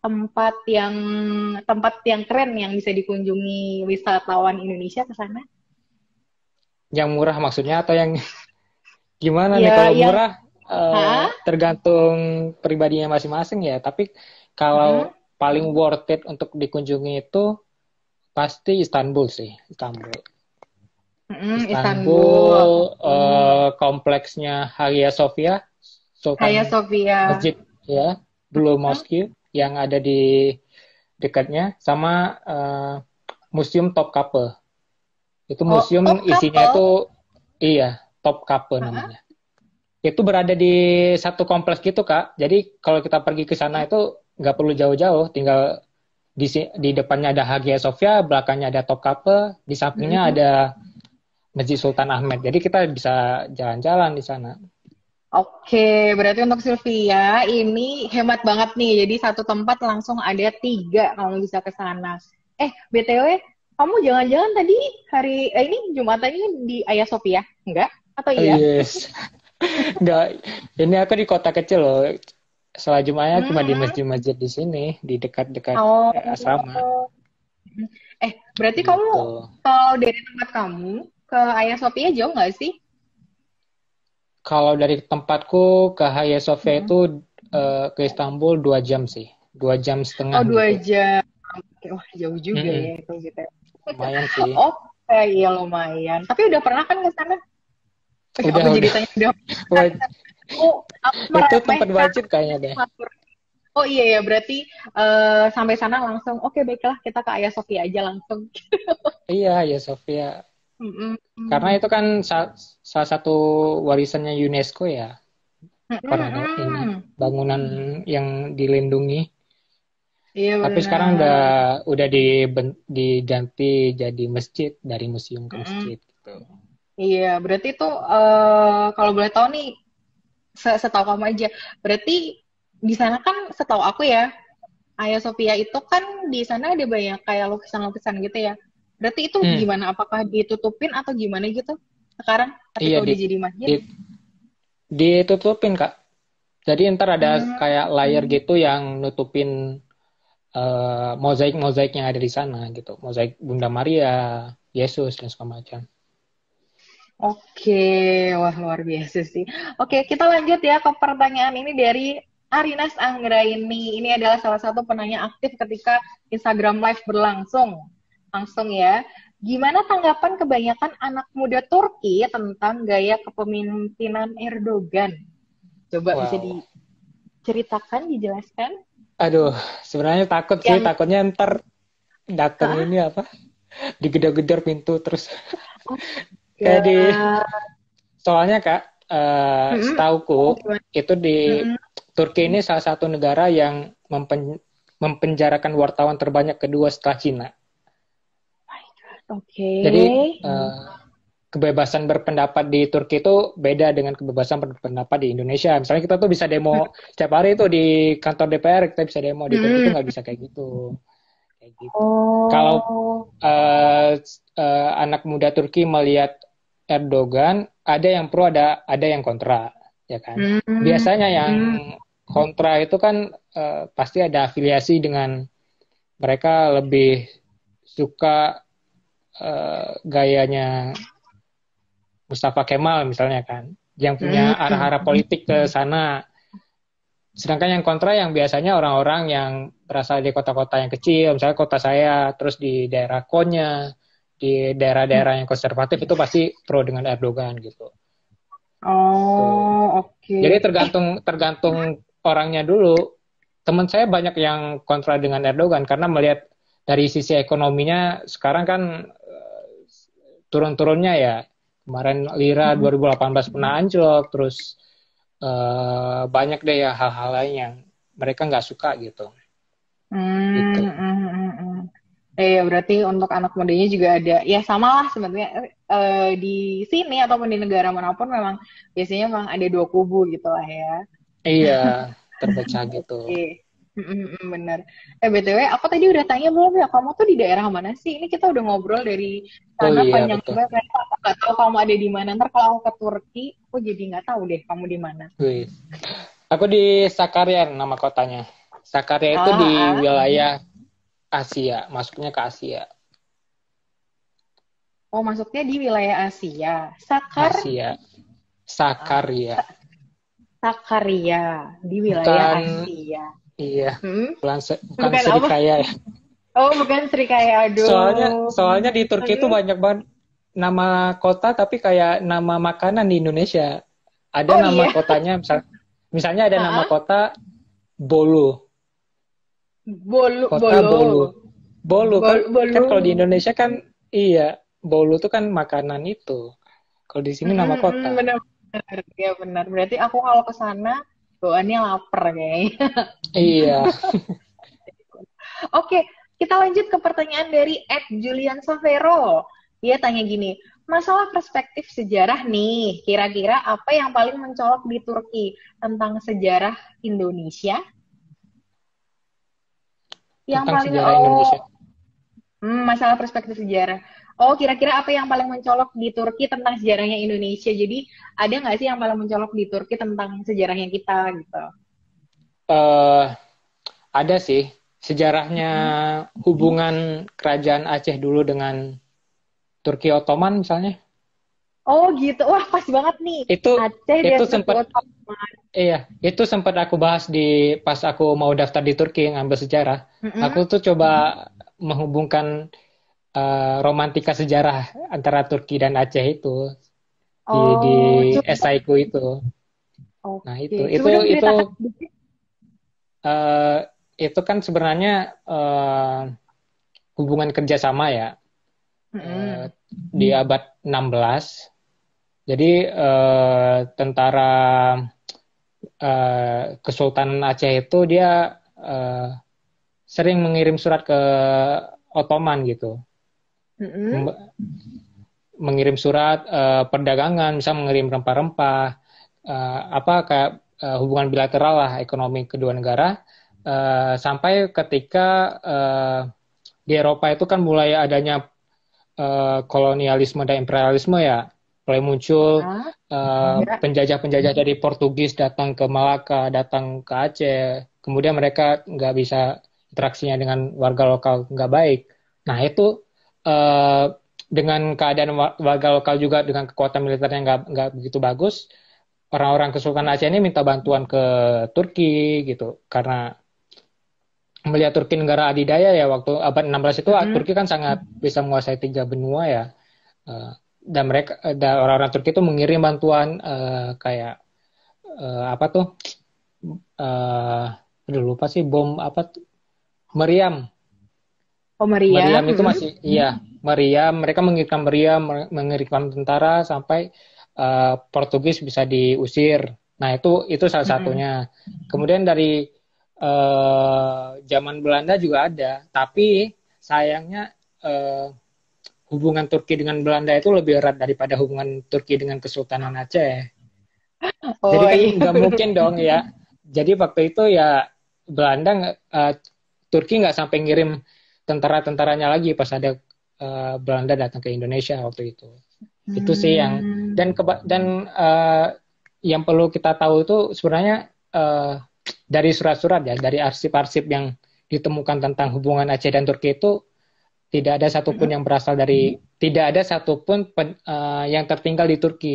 tempat yang tempat yang keren yang bisa dikunjungi wisatawan Indonesia ke sana? Yang murah maksudnya atau yang gimana nih? Ya, Kalau yang murah eh, Hah? tergantung pribadinya masing-masing ya. Tapi Mm-mm. kalau paling worth it untuk dikunjungi itu pasti Istanbul sih, Istanbul. Mm-mm, Istanbul, Istanbul. eh, kompleksnya Hagia Sophia, Hagia Sultan Sophia. Masjid ya, Blue Mm. Mosque yang ada di dekatnya, sama eh, Museum Topkapi. Itu Oh, museum top isinya couple. itu iya, Topkapi Heeh. namanya. Itu berada di satu kompleks gitu Kak. Jadi kalau kita pergi ke sana itu nggak perlu jauh-jauh, tinggal di si- di depannya ada Hagia Sophia, belakangnya ada Topkapi, di sampingnya Mm-mm. ada Masjid Sultan Ahmed. Jadi kita bisa jalan-jalan di sana. Oke, berarti untuk Sylvia ini hemat banget nih. Jadi satu tempat langsung ada tiga kamu bisa ke sana. Eh, B T W, kamu jangan-jangan tadi hari eh, ini Jumat ini di Hagia Sophia? Enggak? Atau Oh, iya? yes. Nggak, ini aku di kota kecil loh. Sholat Jumatnya cuma di Hmm. masjid-masjid di sini, di dekat-dekat eh, asrama. Oh. Eh, berarti kamu Gitu. kalau dari tempat kamu ke Hagia Sophia jauh nggak sih? Kalau dari tempatku ke Hagia Sophia Mm-mm. itu eh, ke Istanbul dua jam sih, dua jam setengah Oh, dua gitu. jam. Oke, wah, jauh juga Mm-mm. ya itu gitu. Lumayan sih. Oke, iya lumayan. Tapi udah pernah kan ke sana? Eh, Udah, aku jadi udah. tanya udah. Waj- Aku, aku Itu tempat meremehkan. wajib kayaknya deh. Oh iya ya, berarti eh, sampai sana langsung. Oke, baiklah kita ke Hagia Sophia aja langsung. Iya, Hagia Sophia. Mm-mm. Karena itu kan sa- salah satu warisannya UNESCO ya. Karena ini Mm-mm. bangunan yang dilindungi. Iya Tapi sekarang udah benar. udah diben- diganti jadi masjid, dari museum ke Mm-mm. masjid gitu. Iya, berarti itu eh, kalau boleh tahu nih, se- setahu kamu aja. Berarti di sana kan setahu aku ya, Hagia Sophia itu kan di sana ada banyak kayak lukisan-lukisan gitu ya. Berarti itu Hmm, gimana? Apakah ditutupin atau gimana gitu sekarang iya ketika di, udah jadi masjid? di ditutupin Kak. Jadi ntar ada kayak layer Hmm. gitu yang nutupin eh, mozaik-mozaik yang ada di sana gitu. Mozaik Bunda Maria, Yesus dan segala macam. Oke, wah luar biasa sih. Oke, kita lanjut ya ke pertanyaan ini dari Arinas Anggraini. Ini adalah salah satu penanya aktif ketika Instagram Live berlangsung. Langsung ya. Gimana tanggapan kebanyakan anak muda Turki tentang gaya kepemimpinan Erdogan? Coba bisa Wow. diceritakan, dijelaskan? Aduh, sebenarnya takut sih, Yang, takutnya ntar datang hah? ini apa? Digedor-gedor pintu terus Oh, kayak di ya. soalnya Kak, eh Mm-mm. setauku Gimana? itu di Mm-mm. Turki ini salah satu negara yang mempen- mempenjarakan wartawan terbanyak kedua setelah Cina. Oke. Jadi eh, kebebasan berpendapat di Turki itu beda dengan kebebasan berpendapat di Indonesia. Misalnya kita tuh bisa demo setiap hari itu di kantor D P R, kita bisa demo. Di Turki itu Mm-mm. nggak bisa kayak gitu. Kayak gitu. Kalau Oh. eh, eh, anak muda Turki melihat Erdogan, ada yang pro, ada ada yang kontra, ya kan. Hmm. Biasanya yang Hmm. kontra itu kan eh, pasti ada afiliasi dengan mereka lebih suka eh, gayanya Mustafa Kemal misalnya kan, yang punya Hmm. arah-arah politik ke sana. Sedangkan yang kontra yang biasanya orang-orang yang berasal dari kota-kota yang kecil, misalnya kota saya, terus di daerah Konya, di daerah-daerah yang konservatif itu pasti pro dengan Erdogan gitu. Tuh. Oh, oke. Jadi Eh, tergantung tergantung orangnya dulu. Teman saya banyak yang kontra dengan Erdogan karena melihat dari sisi ekonominya sekarang kan eh, turun-turunnya ya. Kemarin lira dua ribu delapan belas pernah anjlok, terus eh, banyak deh ya hal-hal lain yang mereka nggak suka gitu. hmm, Gitu. hmm, hmm, hmm. Eh, ya berarti untuk anak mudanya juga ada. Ya sama lah sebenarnya eh, di sini ataupun di negara manapun memang biasanya memang ada dua kubu gitu lah ya. Iya, terpecah gitu. Oke. Hmm, hmm, hmm, bener. Eh, B T W, aku tadi udah tanya belum ya, kamu tuh di daerah mana sih? Ini kita udah ngobrol dari Oh sana iya panjang betul. banget. Aku nggak tahu kamu ada di mana. Ntar kalau aku ke Turki, aku jadi nggak tahu deh kamu di mana. Wih. Aku di Sakarya nama kotanya. Sakarya itu Ah, di ah. wilayah Asia, masuknya ke Asia. Oh, masuknya di wilayah Asia. Sakar, Asia, ah, Sakarya. Sa- Sakarya di wilayah Bukan, Asia. iya, Hmm? bukan, se- bukan Bukan apa? Srikaya ya. Oh, bukan Srikaya. Soalnya, Aduh. soalnya di Turki itu Hmm. banyak banget nama kota, tapi kayak nama makanan di Indonesia. Ada Oh nama iya. kotanya, misal, misalnya ada nama Ah, ah. kota Bolu, Bolu, kota bolo. Bolu. Bolu kan, Bol- kan bolu. kalau di Indonesia kan, iya, Bolu itu kan makanan itu. Kalau di sini nama Mm-mm-mm, kota. benar-benar. Ya benar. Berarti aku kalau ke sana bawaannya lapar kayaknya. Iya. Oke, kita lanjut ke pertanyaan dari Ed Julian Savero. Dia tanya gini, masalah perspektif sejarah nih, kira-kira apa yang paling mencolok di Turki tentang sejarah Indonesia? Yang Tentang paling, sejarah Indonesia. oh, hmm, masalah perspektif sejarah. Oh, kira-kira apa yang paling mencolok di Turki tentang sejarahnya Indonesia? Jadi, ada nggak sih yang paling mencolok di Turki tentang sejarahnya kita gitu? Eh, ada sih sejarahnya Mm-mm. hubungan kerajaan Aceh dulu dengan Turki Ottoman misalnya. Oh gitu, wah pas banget nih. Itu Aceh itu dan Turki sempat Ottoman. iya, itu sempat aku bahas di pas aku mau daftar di Turki ngambil sejarah. Aku Mm-mm. tuh coba menghubungkan eh, romantika sejarah antara Turki dan Aceh itu di di Oh, coba. esaiku itu. Nah, Oke, itu coba itu dong itu ceritakan sedikit. eh, itu kan sebenarnya eh, hubungan kerjasama ya eh, Mm-mm. di abad enam belas. Jadi eh, tentara eh, Kesultanan Aceh itu dia eh, sering mengirim surat ke Ottoman gitu. Mm-mm. Mem- mengirim surat eh, perdagangan, bisa mengirim rempah-rempah, eh, apa kayak eh, hubungan bilateral lah ekonomi kedua negara. Eh, sampai ketika eh, di Eropa itu kan mulai adanya eh, kolonialisme dan imperialisme ya, mulai muncul Ah, eh, ya. penjajah-penjajah dari Portugis datang ke Malaka, datang ke Aceh, kemudian mereka nggak bisa interaksinya dengan warga lokal nggak baik. Nah itu eh, dengan keadaan wa- warga lokal juga dengan kekuatan militernya nggak nggak begitu bagus, orang-orang Kesultanan Aceh ini minta bantuan ke Turki gitu, karena melihat Turki negara adidaya ya waktu abad enam belas itu Mm-mm. Turki kan sangat bisa menguasai tiga benua ya. Eh, dan mereka eh, dan orang-orang Turki itu mengirim bantuan eh, kayak eh, apa tuh eh aduh lupa sih bom apa tuh? Meriam. Oh, Maria. Meriam itu Mm-mm. masih iya, Meriam mereka mengirimkan meriam, mengirimkan tentara sampai eh, Portugis bisa diusir. Nah, itu itu salah Mm-mm. satunya. Kemudian dari eh, zaman Belanda juga ada, tapi sayangnya eh, hubungan Turki dengan Belanda itu lebih erat daripada hubungan Turki dengan Kesultanan Aceh. Jadi Oh kan iya, nggak benar. mungkin dong ya. Jadi waktu itu ya Belanda nggak- eh, Turki nggak sampai ngirim tentara-tentaranya lagi pas ada eh, Belanda datang ke Indonesia waktu itu. Itu sih yang Hmm. dan keba- dan eh, yang perlu kita tahu itu sebenarnya eh, dari surat-surat ya, dari arsip-arsip yang ditemukan tentang hubungan Aceh dan Turki itu tidak ada satupun Mm-mm. yang berasal dari tidak ada satupun pen- eh, yang tertinggal di Turki.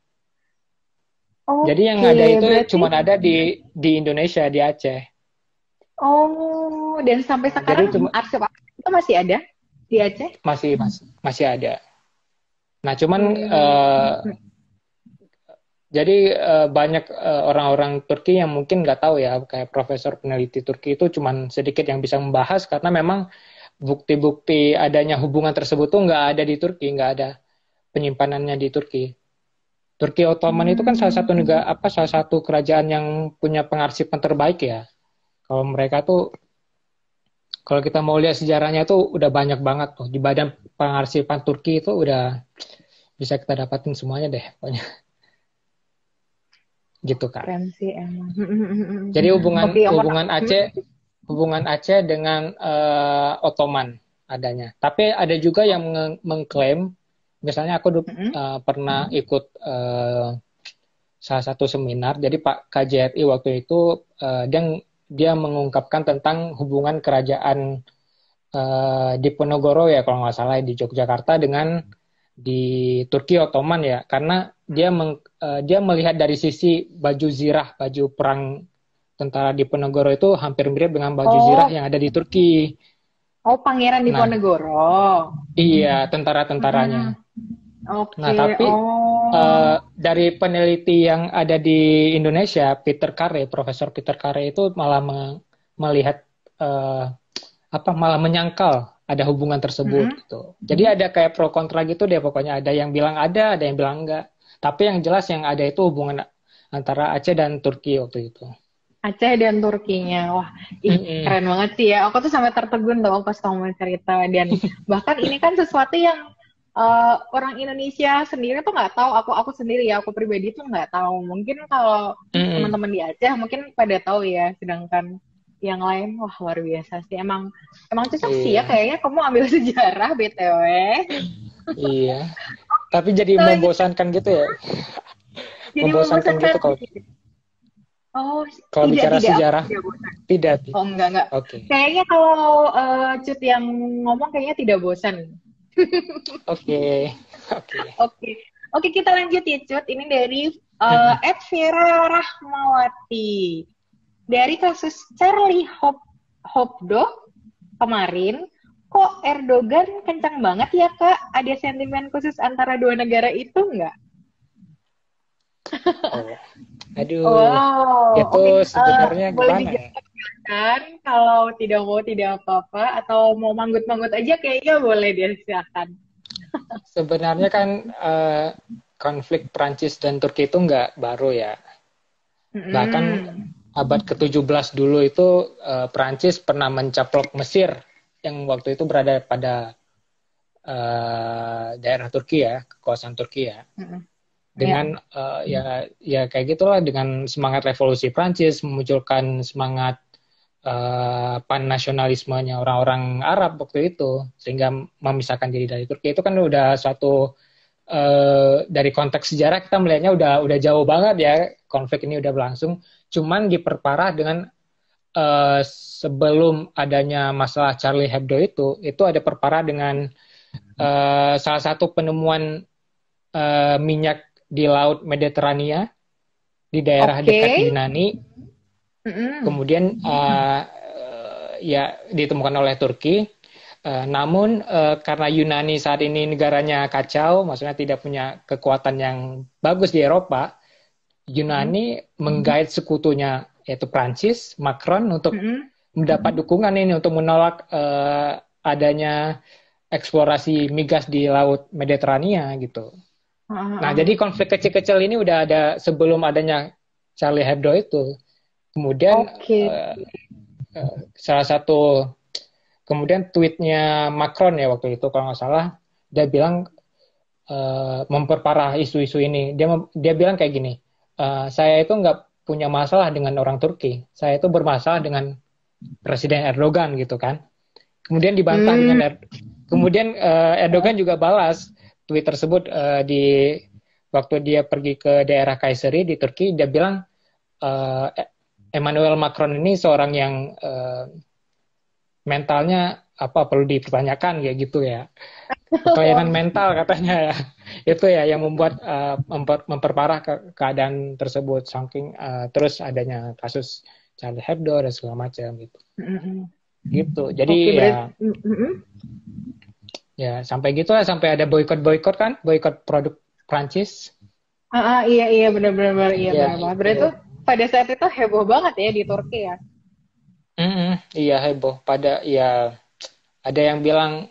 Jadi yang Oke, ada itu berarti cuma ada di di Indonesia di Aceh. oh, dan sampai Nah, jadi sekarang cuma arsip-arsip itu masih ada di Aceh? masih masih masih ada. Nah, cuman eh, Hmm. jadi eh, banyak eh, orang-orang Turki yang mungkin nggak tahu ya, kayak profesor peneliti Turki itu cuman sedikit yang bisa membahas karena memang bukti-bukti adanya hubungan tersebut tuh nggak ada di Turki, nggak ada penyimpanannya di Turki. Turki Ottoman itu kan salah Hmm. satu negara apa salah satu kerajaan yang punya pengarsipan terbaik ya. Kalau mereka tuh kalau kita mau lihat sejarahnya tuh udah banyak banget tuh di badan pengarsipan Turki itu udah bisa kita dapatin semuanya deh pokoknya gitu Kak. Keren sih emang. Jadi hubungan Oke, yang hubungan pertama. Aceh hubungan Aceh dengan eh, Ottoman adanya. Tapi ada juga yang menge- mengklaim misalnya aku du- eh, pernah ikut eh, salah satu seminar. Jadi Pak K J R I waktu itu eh, dia dia mengungkapkan tentang hubungan kerajaan uh, Diponegoro ya kalau nggak salah di Yogyakarta dengan di Turki Ottoman ya, karena dia meng, uh, dia melihat dari sisi baju zirah, baju perang tentara Diponegoro itu hampir mirip dengan baju Oh. zirah yang ada di Turki. Oh, Pangeran Nah, Diponegoro. iya, tentara-tentaranya. Oke. Nah, tapi Oh. uh, dari peneliti yang ada di Indonesia, Peter Carey, Profesor Peter Carey itu malah me- melihat uh, apa malah menyangkal ada hubungan tersebut Mm-mm. gitu. Jadi ada kayak pro kontra gitu deh pokoknya, ada yang bilang ada, ada yang bilang enggak. Tapi yang jelas yang ada itu hubungan antara Aceh dan Turki waktu itu. Aceh dan Turkinya. Wah, ih, Mm-mm. keren banget sih ya. Aku tuh sampai tertegun tau pas kamu cerita. Dan bahkan ini kan sesuatu yang uh, orang Indonesia sendiri tuh nggak tahu. Aku aku sendiri ya, aku pribadi tuh nggak tahu. Mungkin kalau Mm-mm. teman-teman di Aceh mungkin pada tahu ya. Sedangkan yang lain, wah luar biasa sih. Emang emang cocok sih ya. Iya. Kayaknya kamu ambil sejarah B T W. Iya. Tapi jadi Kalau membosankan gitu ya. jadi Membosankan membosankan. gitu kalau Oh, kalau tidak bicara tidak sejarah. tidak bosan. Tidak. Oh, enggak enggak. Oke. Kayaknya kalau uh, Cut yang ngomong kayaknya tidak bosan. Oke. Oke. Oke, oke kita lanjut ya Cut. Ini dari uh, Ed Vera Rahmawati. Dari kasus Charlie Hop Hebdo kemarin, kok Erdogan kencang banget ya Kak? Ada sentimen khusus antara dua negara itu nggak? Oh. Aduh. Wow, Itu oke. sebenarnya Uh, boleh gimana ya? dijelaskan kalau tidak mau tidak apa-apa atau mau manggut-manggut aja kayaknya boleh dia silakan. Sebenarnya kan eh, konflik Prancis dan Turki itu nggak baru ya. Mm-mm. Bahkan abad ketujuh belas dulu itu eh, Prancis pernah mencaplok Mesir yang waktu itu berada pada eh, daerah Turki ya, kekuasaan Turki ya. Mm-mm. Dengan eh, ya ya kayak gitulah, dengan semangat revolusi Prancis memunculkan semangat uh, pan-nasionalismenya orang-orang Arab waktu itu, sehingga memisahkan diri dari Turki. Itu kan udah suatu uh, dari konteks sejarah kita melihatnya udah udah jauh banget ya, konflik ini udah berlangsung. Cuman diperparah dengan uh, sebelum adanya masalah Charlie Hebdo itu, itu ada perparah dengan uh, salah satu penemuan uh, minyak di Laut Mediterania di daerah Oke. dekat Yunani. Mm-mm. Kemudian uh, ya ditemukan oleh Turki. Uh, namun uh, karena Yunani saat ini negaranya kacau, maksudnya tidak punya kekuatan yang bagus di Eropa, Yunani mm-hmm. menggait sekutunya yaitu Prancis, Macron, untuk mm-hmm. mendapat dukungan ini untuk menolak uh, adanya eksplorasi migas di Laut Mediterania gitu. Uh-huh. Nah, jadi konflik kecil-kecil ini udah ada sebelum adanya Charlie Hebdo itu. Kemudian okay. uh, uh, salah satu kemudian tweetnya Macron ya waktu itu kalau nggak salah, dia bilang uh, memperparah isu-isu ini. Dia dia bilang kayak gini, uh, saya itu nggak punya masalah dengan orang Turki, saya itu bermasalah dengan Presiden Erdogan gitu kan. Kemudian dibantah hmm. dengan er- kemudian uh, Erdogan juga balas tweet tersebut uh, di waktu dia pergi ke daerah Kayseri di Turki. Dia bilang uh, Emmanuel Macron ini seorang yang uh, mentalnya apa perlu dipertanyakan kayak gitu ya, kelainan mental katanya ya. Itu ya yang membuat uh, memper, memperparah ke, keadaan tersebut, saking uh, terus adanya kasus Charlie Hebdo dan segala macam gitu. Mm-hmm. Gitu. Jadi okay, ya mm-hmm. ya sampai gitulah, sampai ada boikot-boikot kan, boikot produk Prancis. Ah, ah iya iya benar-benar iya ya, benar banget. Berarti itu pada saat itu heboh banget ya di Turki ya. Mm-hmm, iya heboh. Pada ya ada yang bilang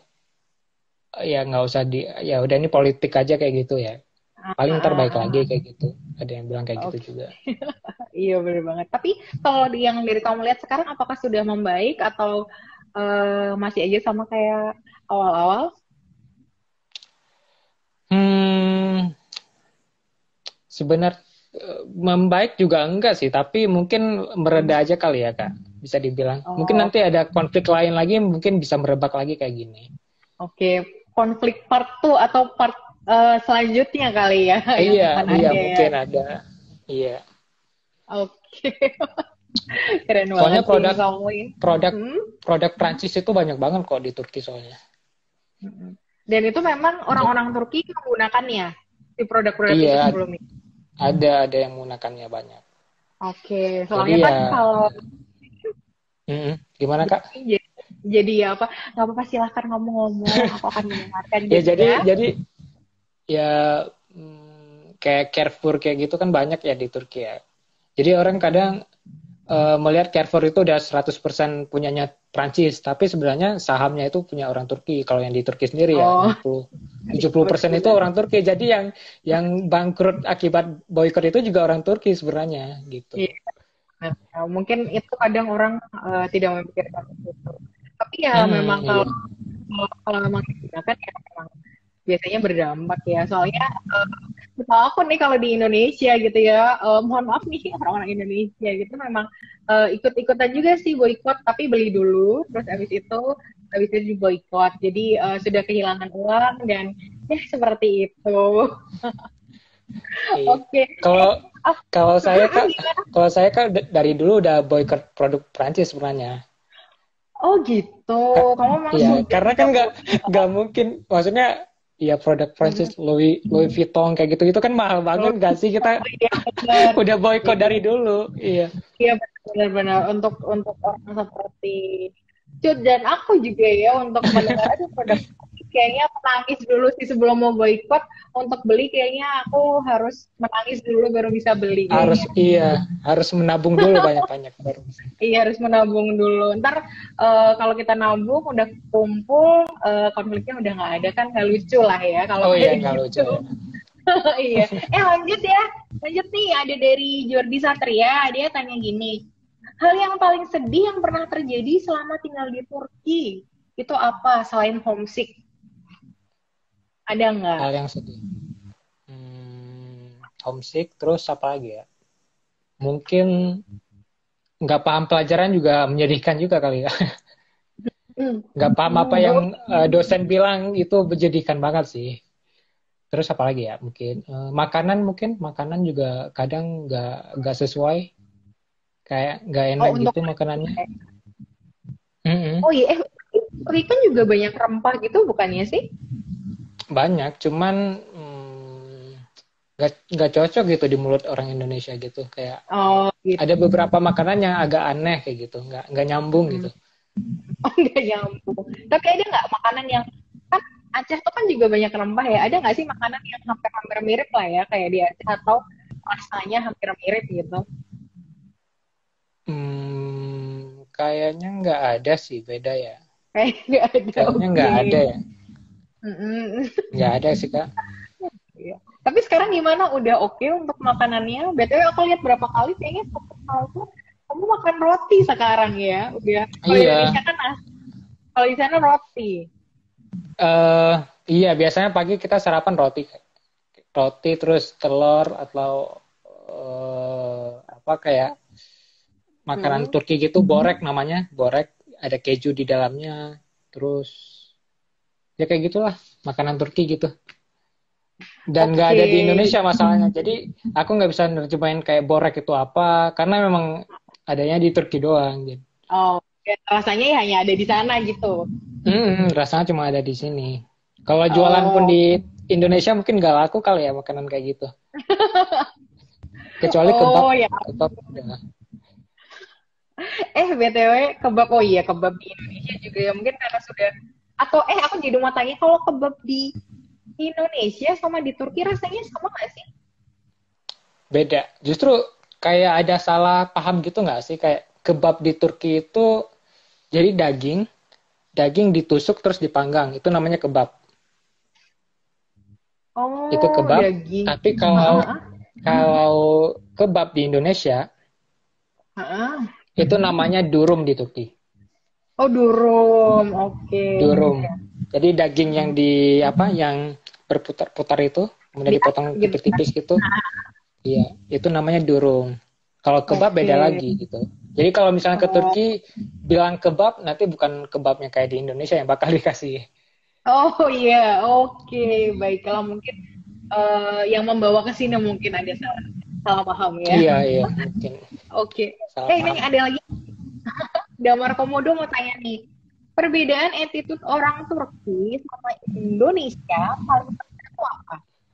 ya nggak usah di ya udah ini politik aja kayak gitu ya. Paling ntar baik ah, lagi kayak gitu. Ada yang bilang kayak okay. gitu juga. Iya benar banget. Tapi kalau yang dari kamu lihat sekarang, apakah sudah membaik atau uh, masih aja sama kayak awal-awal? Hmm, sebenarnya membaik juga enggak sih, tapi mungkin mereda aja kali ya Kak, bisa dibilang. Oh. Mungkin nanti ada konflik lain lagi, mungkin bisa merebak lagi kayak gini. Oke, okay. Konflik part dua atau part uh, selanjutnya kali ya? Iya, iya ada, mungkin ya. ada. Iya. Oke. Okay. Keren Soalnya banget sih produk kamu ini. produk Hmm? produk Prancis itu banyak banget kok di Turki soalnya. Mm-mm. Dan itu memang Ja- orang-orang Turki menggunakannya di produk-produk itu Iya, sebelumnya. ada ada yang menggunakannya banyak. Oke, Jadi soalnya kan ya, kalau mm-mm. Gimana Kak? jadi, jadi ya apa? Nggak apa-apa silahkan ngomong-ngomong. Aku akan mendengarkan Ya juga. jadi jadi ya mm, kayak Carrefour kayak gitu kan banyak ya di Turki ya. Jadi orang kadang eh, melihat Carrefour itu udah seratus persen punyanya Prancis, tapi sebenarnya sahamnya itu punya orang Turki. Kalau yang di Turki sendiri ya Oh, enam puluh tujuh puluh persen itu betul. orang Turki. Jadi yang yang bangkrut akibat boykot itu juga orang Turki sebenarnya Iya. gitu. Nah, mungkin itu kadang orang eh, tidak memikirkan itu. Tapi ya memang Hmm, kalau iya. kalau memang digunakan ya memang biasanya berdampak ya. Soalnya eh, setahu aku nih kalau di Indonesia gitu ya, eh, mohon maaf nih orang-orang Indonesia gitu memang eh, ikut-ikutan juga sih boykot, tapi beli dulu, terus habis itu habis itu boykot. Jadi eh, sudah kehilangan uang dan ya seperti itu. Iya. Oke. Kalau Eh, ah, kalau saya mm-mm, kak, gimana? kalau saya kak d- dari dulu udah boykot produk Prancis sebenarnya. Oh gitu. Ka- Kamu memang Iya, sudah karena kan tidak nggak mau. nggak mungkin, maksudnya ya produk Prancis Mm-mm. Louis Louis Vuitton kayak gitu itu kan mahal banget nggak sih, kita Oh iya benar. udah boykot Iya, dari dulu. Iya. iya benar-benar untuk untuk orang seperti Cut dan aku juga ya untuk mendengar ada produk ini kayaknya menangis dulu sih sebelum mau boykot untuk beli kayaknya aku harus menangis dulu baru bisa beli Harus kayaknya. iya, harus menabung dulu banyak-banyak baru. Iya harus menabung dulu. Ntar eh, kalau kita nabung udah kumpul eh, konfliknya udah nggak ada kan nggak lucu lah ya kalau Oh iya, kayak nggak lucu gitu. ya. Iya. Eh lanjut ya. Lanjut nih ada dari Jordi Satria. Dia tanya gini. Hal yang paling sedih yang pernah terjadi selama tinggal di Turki itu apa selain homesick? Ada nggak? Hal yang sedih. Hmm, homesick, terus apa lagi ya? Mungkin nggak paham pelajaran juga menyedihkan juga kali ya. Hmm. Nggak paham apa Hmm, yang bro. eh, dosen bilang itu menjadikan banget sih. Terus apa lagi ya? Mungkin eh, makanan mungkin makanan juga kadang nggak nggak sesuai, kayak nggak enak Oh untuk gitu makanannya. Mm-mm. oh iya eh Turki kan juga banyak rempah gitu bukannya sih? Banyak, cuman mm, nggak nggak cocok gitu di mulut orang Indonesia gitu. Kayak Oh gitu. ada beberapa makanan yang agak aneh kayak gitu, nggak nggak nyambung Hmm. gitu. Oh nggak nyambung. Tapi ada nggak makanan yang kan Aceh tuh kan juga banyak rempah ya. Ada nggak sih makanan yang hampir-hampir mirip lah ya kayak di Aceh atau rasanya hampir mirip gitu? Hmm, kayaknya nggak ada sih, beda ya. Kayak nggak ada. Kayaknya nggak Oke. ada ya, Mm-mm. nggak ada sih Kak. Iya. Tapi sekarang gimana? Udah oke untuk makanannya? B T W aku lihat berapa kali kayaknya satu tahun kamu makan roti sekarang ya. Udah. Kalau di Iya, Indonesia kan nasi. Kalau di sana roti. eh iya biasanya pagi kita sarapan roti, roti terus telur atau eh, apa kayak makanan Hmm. Turki gitu, borek namanya, borek ada keju di dalamnya, terus ya kayak gitulah makanan Turki gitu. Dan nggak Oke. ada di Indonesia masalahnya, jadi aku nggak bisa nerjemahin kayak borek itu apa, karena memang adanya di Turki doang. Gitu. Oh, ya, rasanya ya hanya ada di sana gitu. Hmm, rasanya cuma ada di sini. Kalau jualan pun Oh, di Indonesia mungkin nggak laku kali ya makanan kayak gitu. Kecuali kebab, oh ya. kebab udah. Eh, B T W kebab. Oh iya, kebab di Indonesia juga ya. Mungkin karena sudah atau eh aku jadi mau tanya kalau kebab di Indonesia sama di Turki rasanya sama nggak sih? Beda. Justru kayak ada salah paham gitu nggak sih? Kayak kebab di Turki itu jadi daging, daging ditusuk terus dipanggang. Itu namanya kebab. Itu Oh, kebab. daging. Tapi Ah, kalau ah, kalau kebab di Indonesia ah, ah. itu namanya durum di Turki. Oh, durum. Oke. Durum. Jadi daging yang di apa? Yang berputar-putar itu, kemudian Di dipotong gitu. tipis-tipis gitu. Iya, itu namanya durum. Kalau kebab Oke. beda lagi gitu. Jadi kalau misalnya ke Oh, Turki bilang kebab, nanti bukan kebabnya kayak di Indonesia yang bakal dikasih. oh iya, oke. Baiklah mungkin eh, yang membawa ke sini mungkin ada salah salah paham ya. Iya, iya, mungkin. Oke. Salah Eh, ini paham. ada lagi. Damar Komodo mau tanya nih. Perbedaan attitude orang Turki sama Indonesia paling penting itu apa?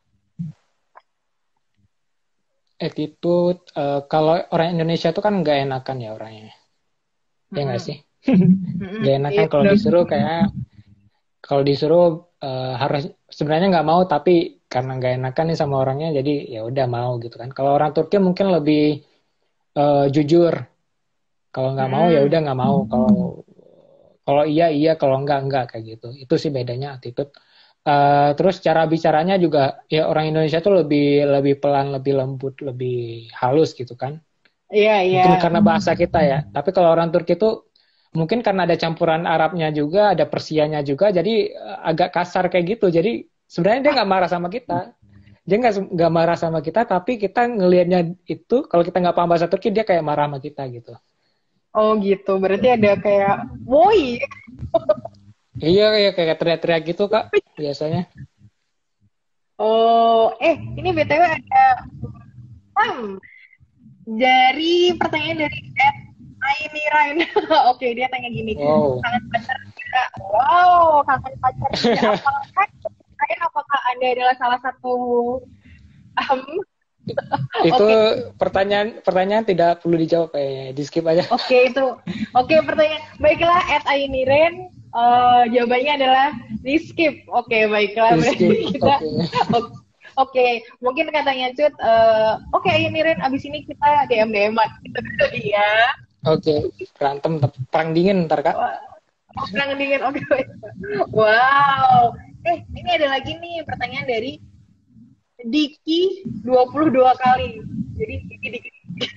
Attitude, eh, kalau orang Indonesia tuh kan nggak enakan ya orangnya. Ya nggak Mm-mm. sih? Mm-mm. Nggak Iya, enakan kalau benar. disuruh kayak, kalau disuruh eh, harus sebenarnya nggak mau tapi karena nggak enakan nih sama orangnya jadi ya udah mau gitu kan. Kalau orang Turki mungkin lebih eh, jujur. Kalau nggak mau ya Mm-mm. udah nggak mau. Kalau kalau iya iya, kalau enggak enggak kayak gitu. Itu sih bedanya attitude. Eh, terus cara bicaranya juga ya orang Indonesia tuh lebih lebih pelan, lebih lembut, lebih halus gitu kan. Iya, iya. Mungkin karena bahasa kita ya. Tapi kalau orang Turki itu mungkin karena ada campuran Arabnya juga, ada Persianya juga, jadi eh, agak kasar kayak gitu. Jadi sebenarnya dia nggak marah sama kita. Dia nggak nggak marah sama kita, tapi kita ngelihatnya itu kalau kita nggak paham bahasa Turki dia kayak marah sama kita gitu. Oh gitu. Berarti ada kayak woi. Iya, iya kayak teriak-teriak gitu Kak biasanya. Oh, eh ini B T W ada hmm, dari pertanyaan dari Ed Aini Rain. Oke, dia tanya gini. Wow. Kangen pacar tidak? Wow, kangen pacar tidak. Apakah Rain, apakah Anda adalah salah satu um, Itu oke, pertanyaan pertanyaan tidak perlu dijawab kayaknya. Di skip aja. oke itu. Oke, pertanyaan. Baiklah, Ed Aini Rain. Eh, jawabannya adalah di skip. Oke, baiklah. Di Berarti skip. kita Oke. oke, oke. Mungkin katanya Cut, eh, oke Aini Rain, abis ini kita D M D M-an. Gitu, iya. Oke. Berantem perang dingin ntar Kak. Wah, oh, perang dingin. Oke, baik. Wow. Eh, ini ada lagi nih pertanyaan dari Diki dua puluh dua kali. Jadi Diki Diki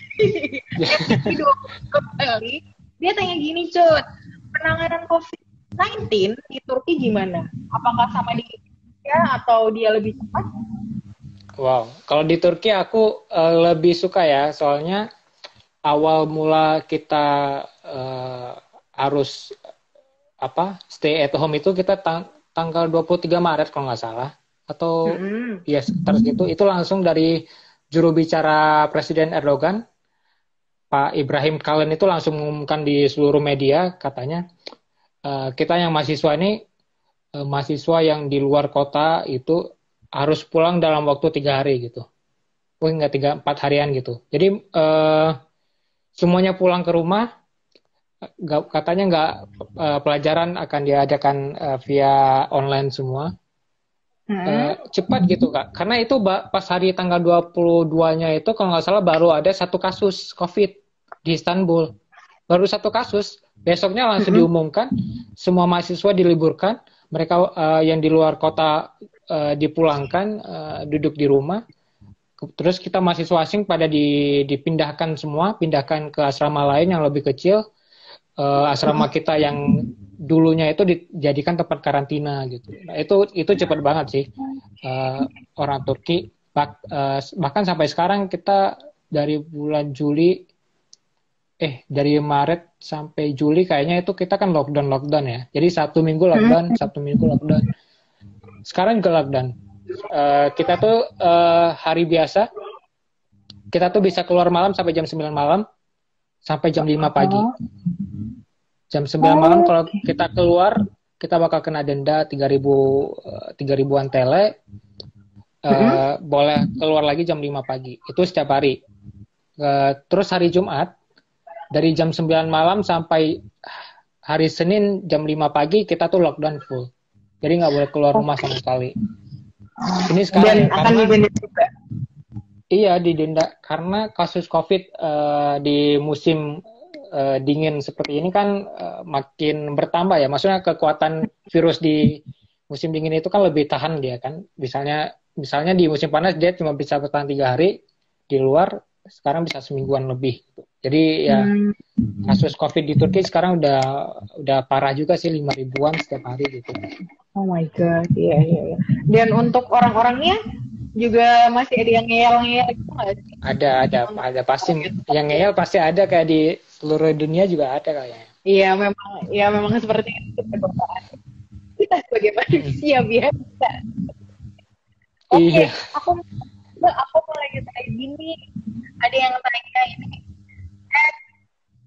Diki dua puluh dua kali. Dia tanya gini, Cut. Penanganan covid sembilan belas di Turki gimana? Apakah sama di Indonesia atau dia lebih cepat? Wow. Kalau di Turki aku eh, lebih suka ya, soalnya awal mula kita eh, harus apa stay at home itu kita tang- tanggal dua puluh tiga Maret kalau nggak salah, atau Mm-hmm. ya sekitar segitu, itu langsung dari juru bicara Presiden Erdogan, Pak Ibrahim Kalin, itu langsung mengumumkan di seluruh media katanya eh, kita yang mahasiswa ini, eh, mahasiswa yang di luar kota itu harus pulang dalam waktu tiga hari gitu. Mungkin nggak tiga empat harian gitu. Jadi eh, semuanya pulang ke rumah. Nggak- katanya nggak, eh, pelajaran akan diadakan eh, via online semua. Eh, Mm-hmm. cepat gitu Kak. Karena itu ba- pas hari tanggal dua puluh dua-nya itu kalau nggak salah baru ada satu kasus COVID di Istanbul. Baru satu kasus. Besoknya langsung Mm-hmm. diumumkan semua mahasiswa diliburkan. Mereka eh, yang di luar kota eh, dipulangkan, eh, duduk di rumah. Terus kita mahasiswa asing pada di- dipindahkan semua, pindahkan ke asrama lain yang lebih kecil. Eh, asrama kita yang dulunya itu dijadikan tempat karantina gitu. Nah, itu itu cepat banget sih. Eh, orang Turki bah- eh, bahkan sampai sekarang kita dari bulan Juli, eh dari Maret sampai Juli kayaknya itu kita kan lockdown lockdown ya. Jadi Sabtu Minggu lockdown, Sabtu Minggu lockdown. Sekarang juga lockdown. Eh, kita tuh eh, hari biasa kita tuh bisa keluar malam sampai jam sembilan malam sampai jam lima pagi. Jam sembilan malam kalau kita keluar, kita bakal kena denda tiga ribu, eh, tiga ribuan tele. Eh, Mm-hmm. boleh keluar lagi jam lima pagi. Itu setiap hari. Eh, terus hari Jumat, dari jam sembilan malam sampai hari Senin jam lima pagi, kita tuh lockdown full. Jadi nggak boleh keluar rumah sama sekali. Ini sekarang Dan ya, akan karena didenda juga. iya didenda karena kasus COVID eh, di musim eh, dingin seperti ini kan eh, makin bertambah ya. Maksudnya kekuatan virus di musim dingin itu kan lebih tahan dia kan. Misalnya misalnya di musim panas dia cuma bisa bertahan tiga hari, di luar sekarang bisa semingguan lebih. Jadi ya Hmm. kasus COVID di Turki sekarang udah udah parah juga sih, lima ribuan setiap hari gitu. Oh my God, iya, iya, iya. Dan untuk orang-orangnya juga masih ada yang ngeyel-ngeyel gitu nggak sih? Ada ada ada pasti yang ngeyel, pasti ada, kayak di seluruh dunia juga ada kayaknya. Iya, memang, ya memang seperti itu perkembangan. Kita sebagai manusia biasa. Oke, Iya. aku Mbak, aku mau lagi tanya gini. Ada yang tanya ini.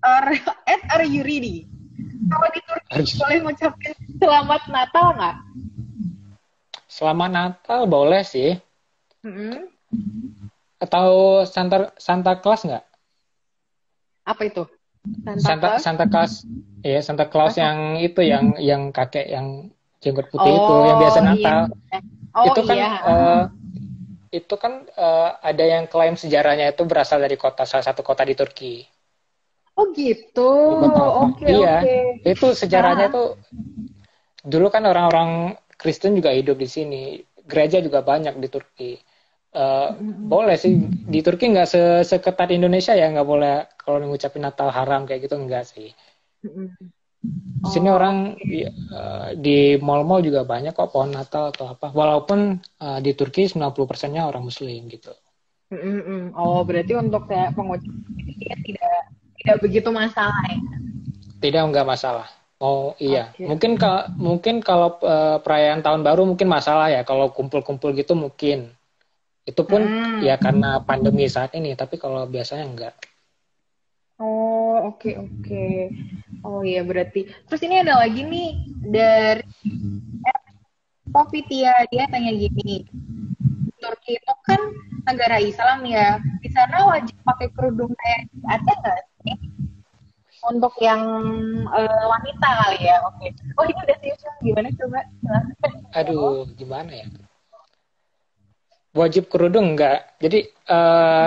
Are, Ed, are you ready? Kalau di Turki boleh ngucapin selamat Natal nggak? Selamat Natal boleh sih. Mm-hmm. Atau Santa Santa Claus nggak? Apa itu? Santa Santa Claus? Santa Claus, ya Santa Claus Apa? yang itu yang yang kakek yang jenggot putih itu, Oh, yang biasa iya. Natal. Oh, itu kan iya. eh, itu kan eh, ada yang klaim sejarahnya itu berasal dari kota salah satu kota di Turki. Oh gitu. Di kota apa? Oke, Iya, oke. itu sejarahnya Ah. itu dulu kan orang-orang Kristen juga hidup di sini. Gereja juga banyak di Turki. Uh, boleh sih di Turki nggak se seketat Indonesia ya, nggak boleh kalau ngucapin Natal haram kayak gitu, enggak sih. Di sini Oh, orang oke. uh, di mall-mall juga banyak kok pohon Natal atau apa. Walaupun uh, di Turki sembilan puluh persennya orang Muslim gitu. Mm-mm. Oh, berarti untuk kayak pengucapan ini tidak tidak begitu masalah ya? Tidak, nggak masalah. Oh iya, Oke. mungkin kalau mungkin kalau uh, perayaan tahun baru mungkin masalah ya, kalau kumpul-kumpul gitu mungkin. Itu pun Hmm. ya karena pandemi saat ini, tapi kalau biasanya enggak. Oh, oke, oke. Oh iya, berarti. Terus ini ada lagi nih dari Popitia, dia tanya gini. Turki itu kan negara Islam ya. Di sana wajib pakai kerudung kayak di Aceh nggak sih? Untuk yang eh, wanita kali ya. Oke. Oh, ini udah serius. Gimana coba? Silahkan. Aduh, gimana ya? Wajib kerudung enggak. Jadi uh,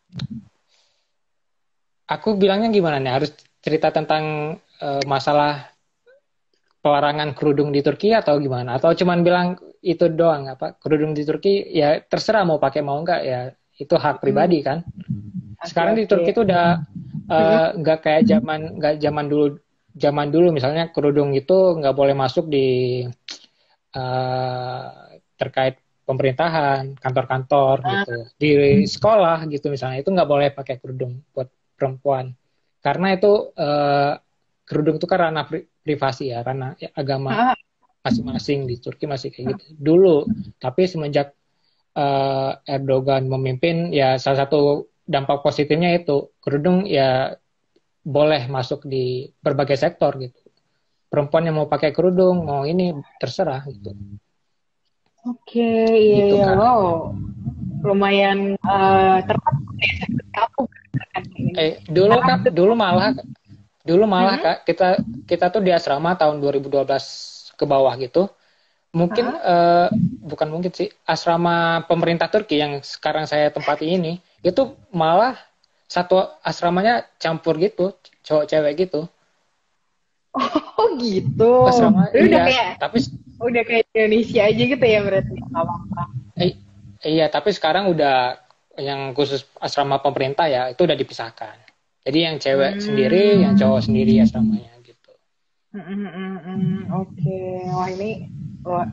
aku bilangnya gimana nih? Harus cerita tentang uh, masalah pelarangan kerudung di Turki atau gimana? Atau cuman bilang itu doang apa? Kerudung di Turki ya terserah mau pakai mau enggak ya, itu hak pribadi kan. Sekarang Oke, di Turki itu oke. udah uh, nggak kayak zaman nggak zaman dulu zaman dulu misalnya kerudung itu nggak boleh masuk di uh, terkait pemerintahan, kantor-kantor Ah, gitu, di sekolah gitu misalnya itu nggak boleh pakai kerudung buat perempuan karena itu uh, kerudung itu kan ranah pri- privasi ya, ranah agama ah, masing-masing di Turki masih kayak gitu dulu, tapi semenjak uh, Erdogan memimpin ya salah satu dampak positifnya itu kerudung ya boleh masuk di berbagai sektor gitu, perempuan yang mau pakai kerudung mau ini terserah gitu. oke, iya, Gitu iya. Kak. Wow. Lumayan uh, terkenal ya. Aku kan ini. Eh dulu Karena Kak, waktu itu, dulu malah dulu malah hmm? Kak, kita kita tuh di asrama tahun dua ribu dua belas ke bawah gitu. Mungkin Hah? eh, bukan mungkin sih, asrama pemerintah Turki yang sekarang saya tempati ini itu malah satu asramanya campur gitu, cowok cewek gitu. Oh gitu. Asrama Jadi udah iya, kayak tapi udah kayak Indonesia aja gitu ya berarti. Nggak apa-apa. eh, iya, tapi sekarang udah yang khusus asrama pemerintah ya itu udah dipisahkan. Jadi yang cewek sendiri, yang cowok Hmm. sendiri asramanya gitu. Mm, mm, mm, mm. Oke, wah ini, wah.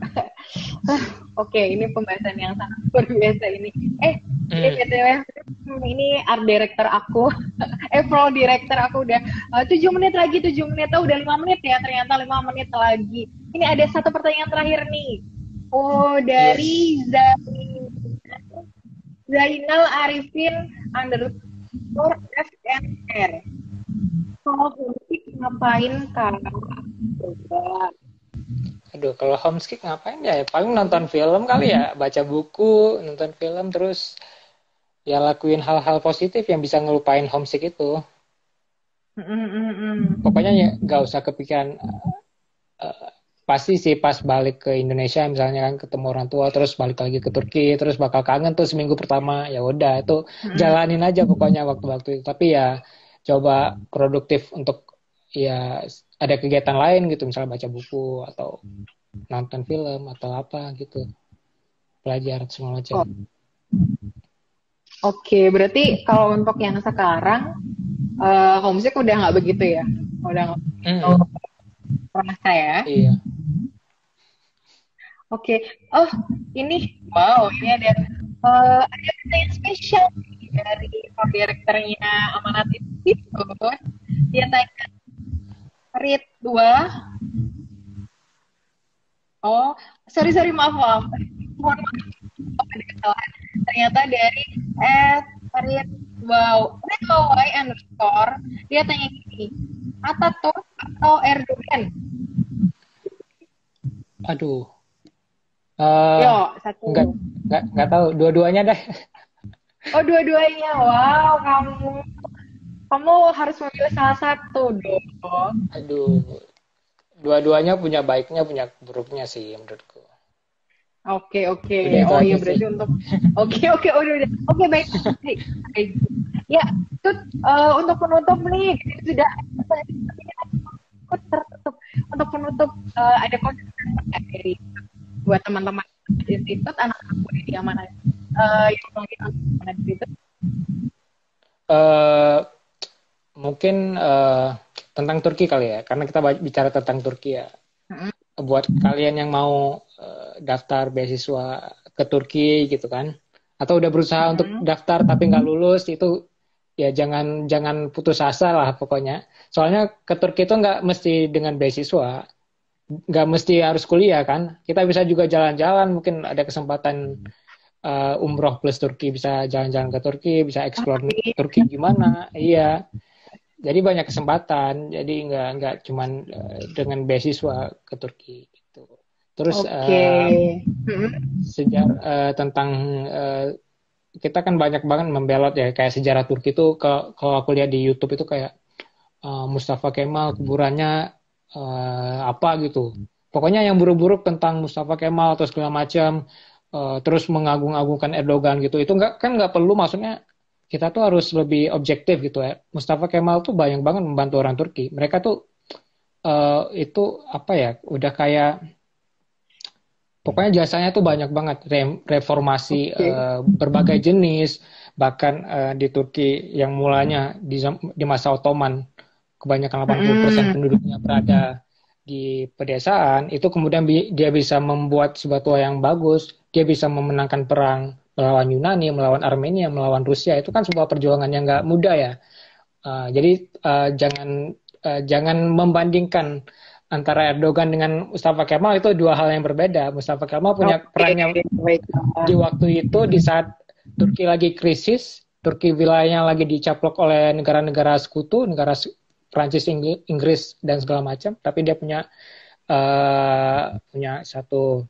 Oke, ini pembahasan yang sangat luar biasa ini. Eh, ini Hmm. B T W, ini art director aku, eh pro director aku udah eh, tujuh menit lagi, tujuh menit, oh udah lima menit ya, ternyata lima menit lagi. Ini ada satu pertanyaan terakhir nih. Oh, dari Yes. Zain, Zainal Arifin underscore F N R. Kalau homesick ngapain kak? Coba. Aduh, kalau homesick ngapain ya? Paling nonton film kali ya, baca buku, nonton film, terus ya lakuin hal-hal positif yang bisa ngelupain homesick itu. Mm, mm, mm. Pokoknya ya nggak usah kepikiran. eh, Pasti sih pas balik ke Indonesia misalnya kan ketemu orang tua, terus balik lagi ke Turki, terus bakal kangen tuh seminggu pertama. Ya udah, itu Mm, jalanin aja pokoknya waktu-waktu itu. Tapi ya coba produktif untuk ya ada kegiatan lain gitu, misalnya baca buku atau nonton film atau apa gitu, belajar segala macam. oh, Oke, berarti kalau untuk yang sekarang eh, homesick udah nggak begitu ya? Udah nggak begitu Mm-mm. terasa ya? Iya. Oke. Oh, ini wow, ini ada eh, ada pertanyaan spesial nih dari direkturnya Amanat Institute. Dia tanya read dua. Oh, sorry sorry maaf maaf. Mohon maaf ada kesalahan. Ternyata dari S read wow read wow y underscore kantor, dia tanya gini, Ataturk atau Erdogan? Aduh. Uh, Yo, satu. Nggak, nggak, nggak tahu. Dua-duanya deh. Oh, dua-duanya. Wow, kamu. Kamu harus memilih salah satu dong. Aduh. Dua-duanya punya baiknya, punya buruknya sih menurutku. Oke, oke. Udah itu Oh aja iya, sih. berarti untuk... Oke, oke. Udah, udah. Oke, baik. Baik. Baik. Ya, itu eh, untuk penutup nih. Sudah tertutup. Untuk penutup, eh, ada konten nggak dari buat teman-teman institut, anak-anak muda di mana eh, yang mungkin anak-anak institut? Uh, mungkin uh, tentang Turki kali ya, karena kita bicara tentang Turki ya. Mm-hmm. Buat kalian yang mau uh, daftar beasiswa ke Turki gitu kan, atau udah berusaha mm-hmm. untuk daftar tapi nggak lulus, itu ya jangan jangan putus asa lah pokoknya. Soalnya ke Turki itu nggak mesti dengan beasiswa, nggak mesti harus kuliah kan. Kita bisa juga jalan-jalan, mungkin ada kesempatan uh, umroh plus Turki, bisa jalan-jalan ke Turki, bisa explore Turki gimana, iya. Jadi banyak kesempatan, jadi nggak nggak cuman uh, dengan beasiswa ke Turki gitu. Terus okay. uh, sejarah uh, tentang uh, kita kan banyak banget membelot ya, kayak sejarah Turki itu kalau aku lihat di YouTube itu kayak uh, Mustafa Kemal kuburannya uh, apa gitu. Pokoknya yang buruk-buruk tentang Mustafa Kemal atau segala macam, uh, terus mengagung-agungkan Erdogan gitu. Itu nggak kan nggak perlu, maksudnya kita tuh harus lebih objektif gitu ya. Mustafa Kemal tuh banyak banget membantu orang Turki. Mereka tuh uh, itu apa ya? Udah kayak pokoknya jasanya tuh banyak banget. Re- reformasi okay. uh, berbagai jenis. Bahkan uh, di Turki yang mulanya di, di masa Ottoman kebanyakan delapan puluh persen mm. penduduknya berada di pedesaan. Itu kemudian bi- dia bisa membuat sesuatu yang bagus. Dia bisa memenangkan perang melawan Yunani, melawan Armenia, melawan Rusia. Itu kan sebuah perjuangan yang nggak mudah ya. Uh, jadi uh, jangan uh, jangan membandingkan antara Erdogan dengan Mustafa Kemal, itu dua hal yang berbeda. Mustafa Kemal punya okay. peran yang di waktu itu, di saat Turki lagi krisis, Turki wilayahnya lagi dicaplok oleh negara-negara sekutu, negara Prancis, Inggris dan segala macam. Tapi dia punya uh, punya satu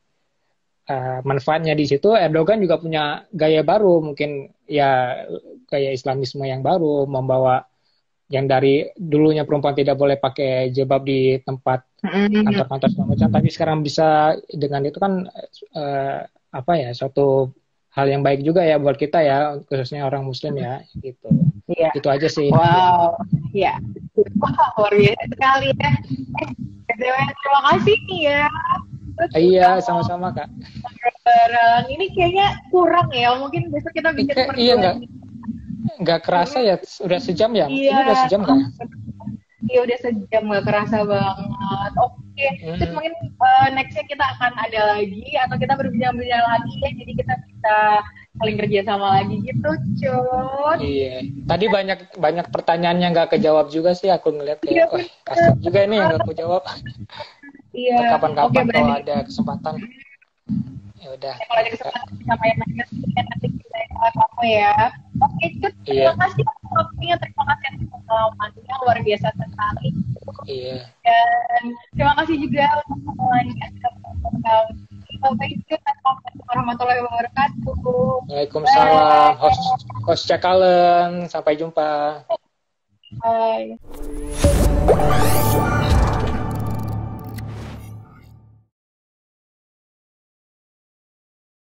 Uh, manfaatnya di situ. Erdogan juga punya gaya baru, mungkin ya gaya Islamisme yang baru, membawa yang dari dulunya perempuan tidak boleh pakai jilbab di tempat kantor-kantor segala macam, tapi sekarang bisa dengan itu kan uh, apa ya, suatu hal yang baik juga ya buat kita ya, khususnya orang Muslim ya gitu. Iya. Itu aja sih. Wow, ya, wah, luar biasa sekali ya. Eh, terima kasih nih ya. Iya, sama-sama Kak. Bareng ini kayaknya kurang ya, mungkin besok kita bisa Kayak, iya nggak nggak kerasa ya, udah sejam ya? Iya. Ini udah sejam kan? Iya udah sejam, nggak kerasa banget. Oke, okay. hmm. Terus mungkin uh, nextnya kita akan ada lagi atau kita berbincang-bincang lagi ya, jadi kita bisa saling kerja sama lagi gitu, Cut. Iya. Tadi banyak banyak pertanyaan yang nggak kejawab juga sih, aku ngeliat kayak, wah kasih juga nih nggak aku jawab. Iya. Kapan-kapan okay, kalau ada kesempatan. Ya udah. Kalau ada kesempatan sama yang nanti nanti kita apa ya. Oke, okay, Cut. Terima kasih waktunya, terima kasih atas pengalamannya, luar biasa sekali. Iya. Dan terima kasih juga untuk semuanya. Assalamualaikum warahmatullahi wabarakatuh. Waalaikumsalam. Host host Cakalen. Sampai jumpa. Bye.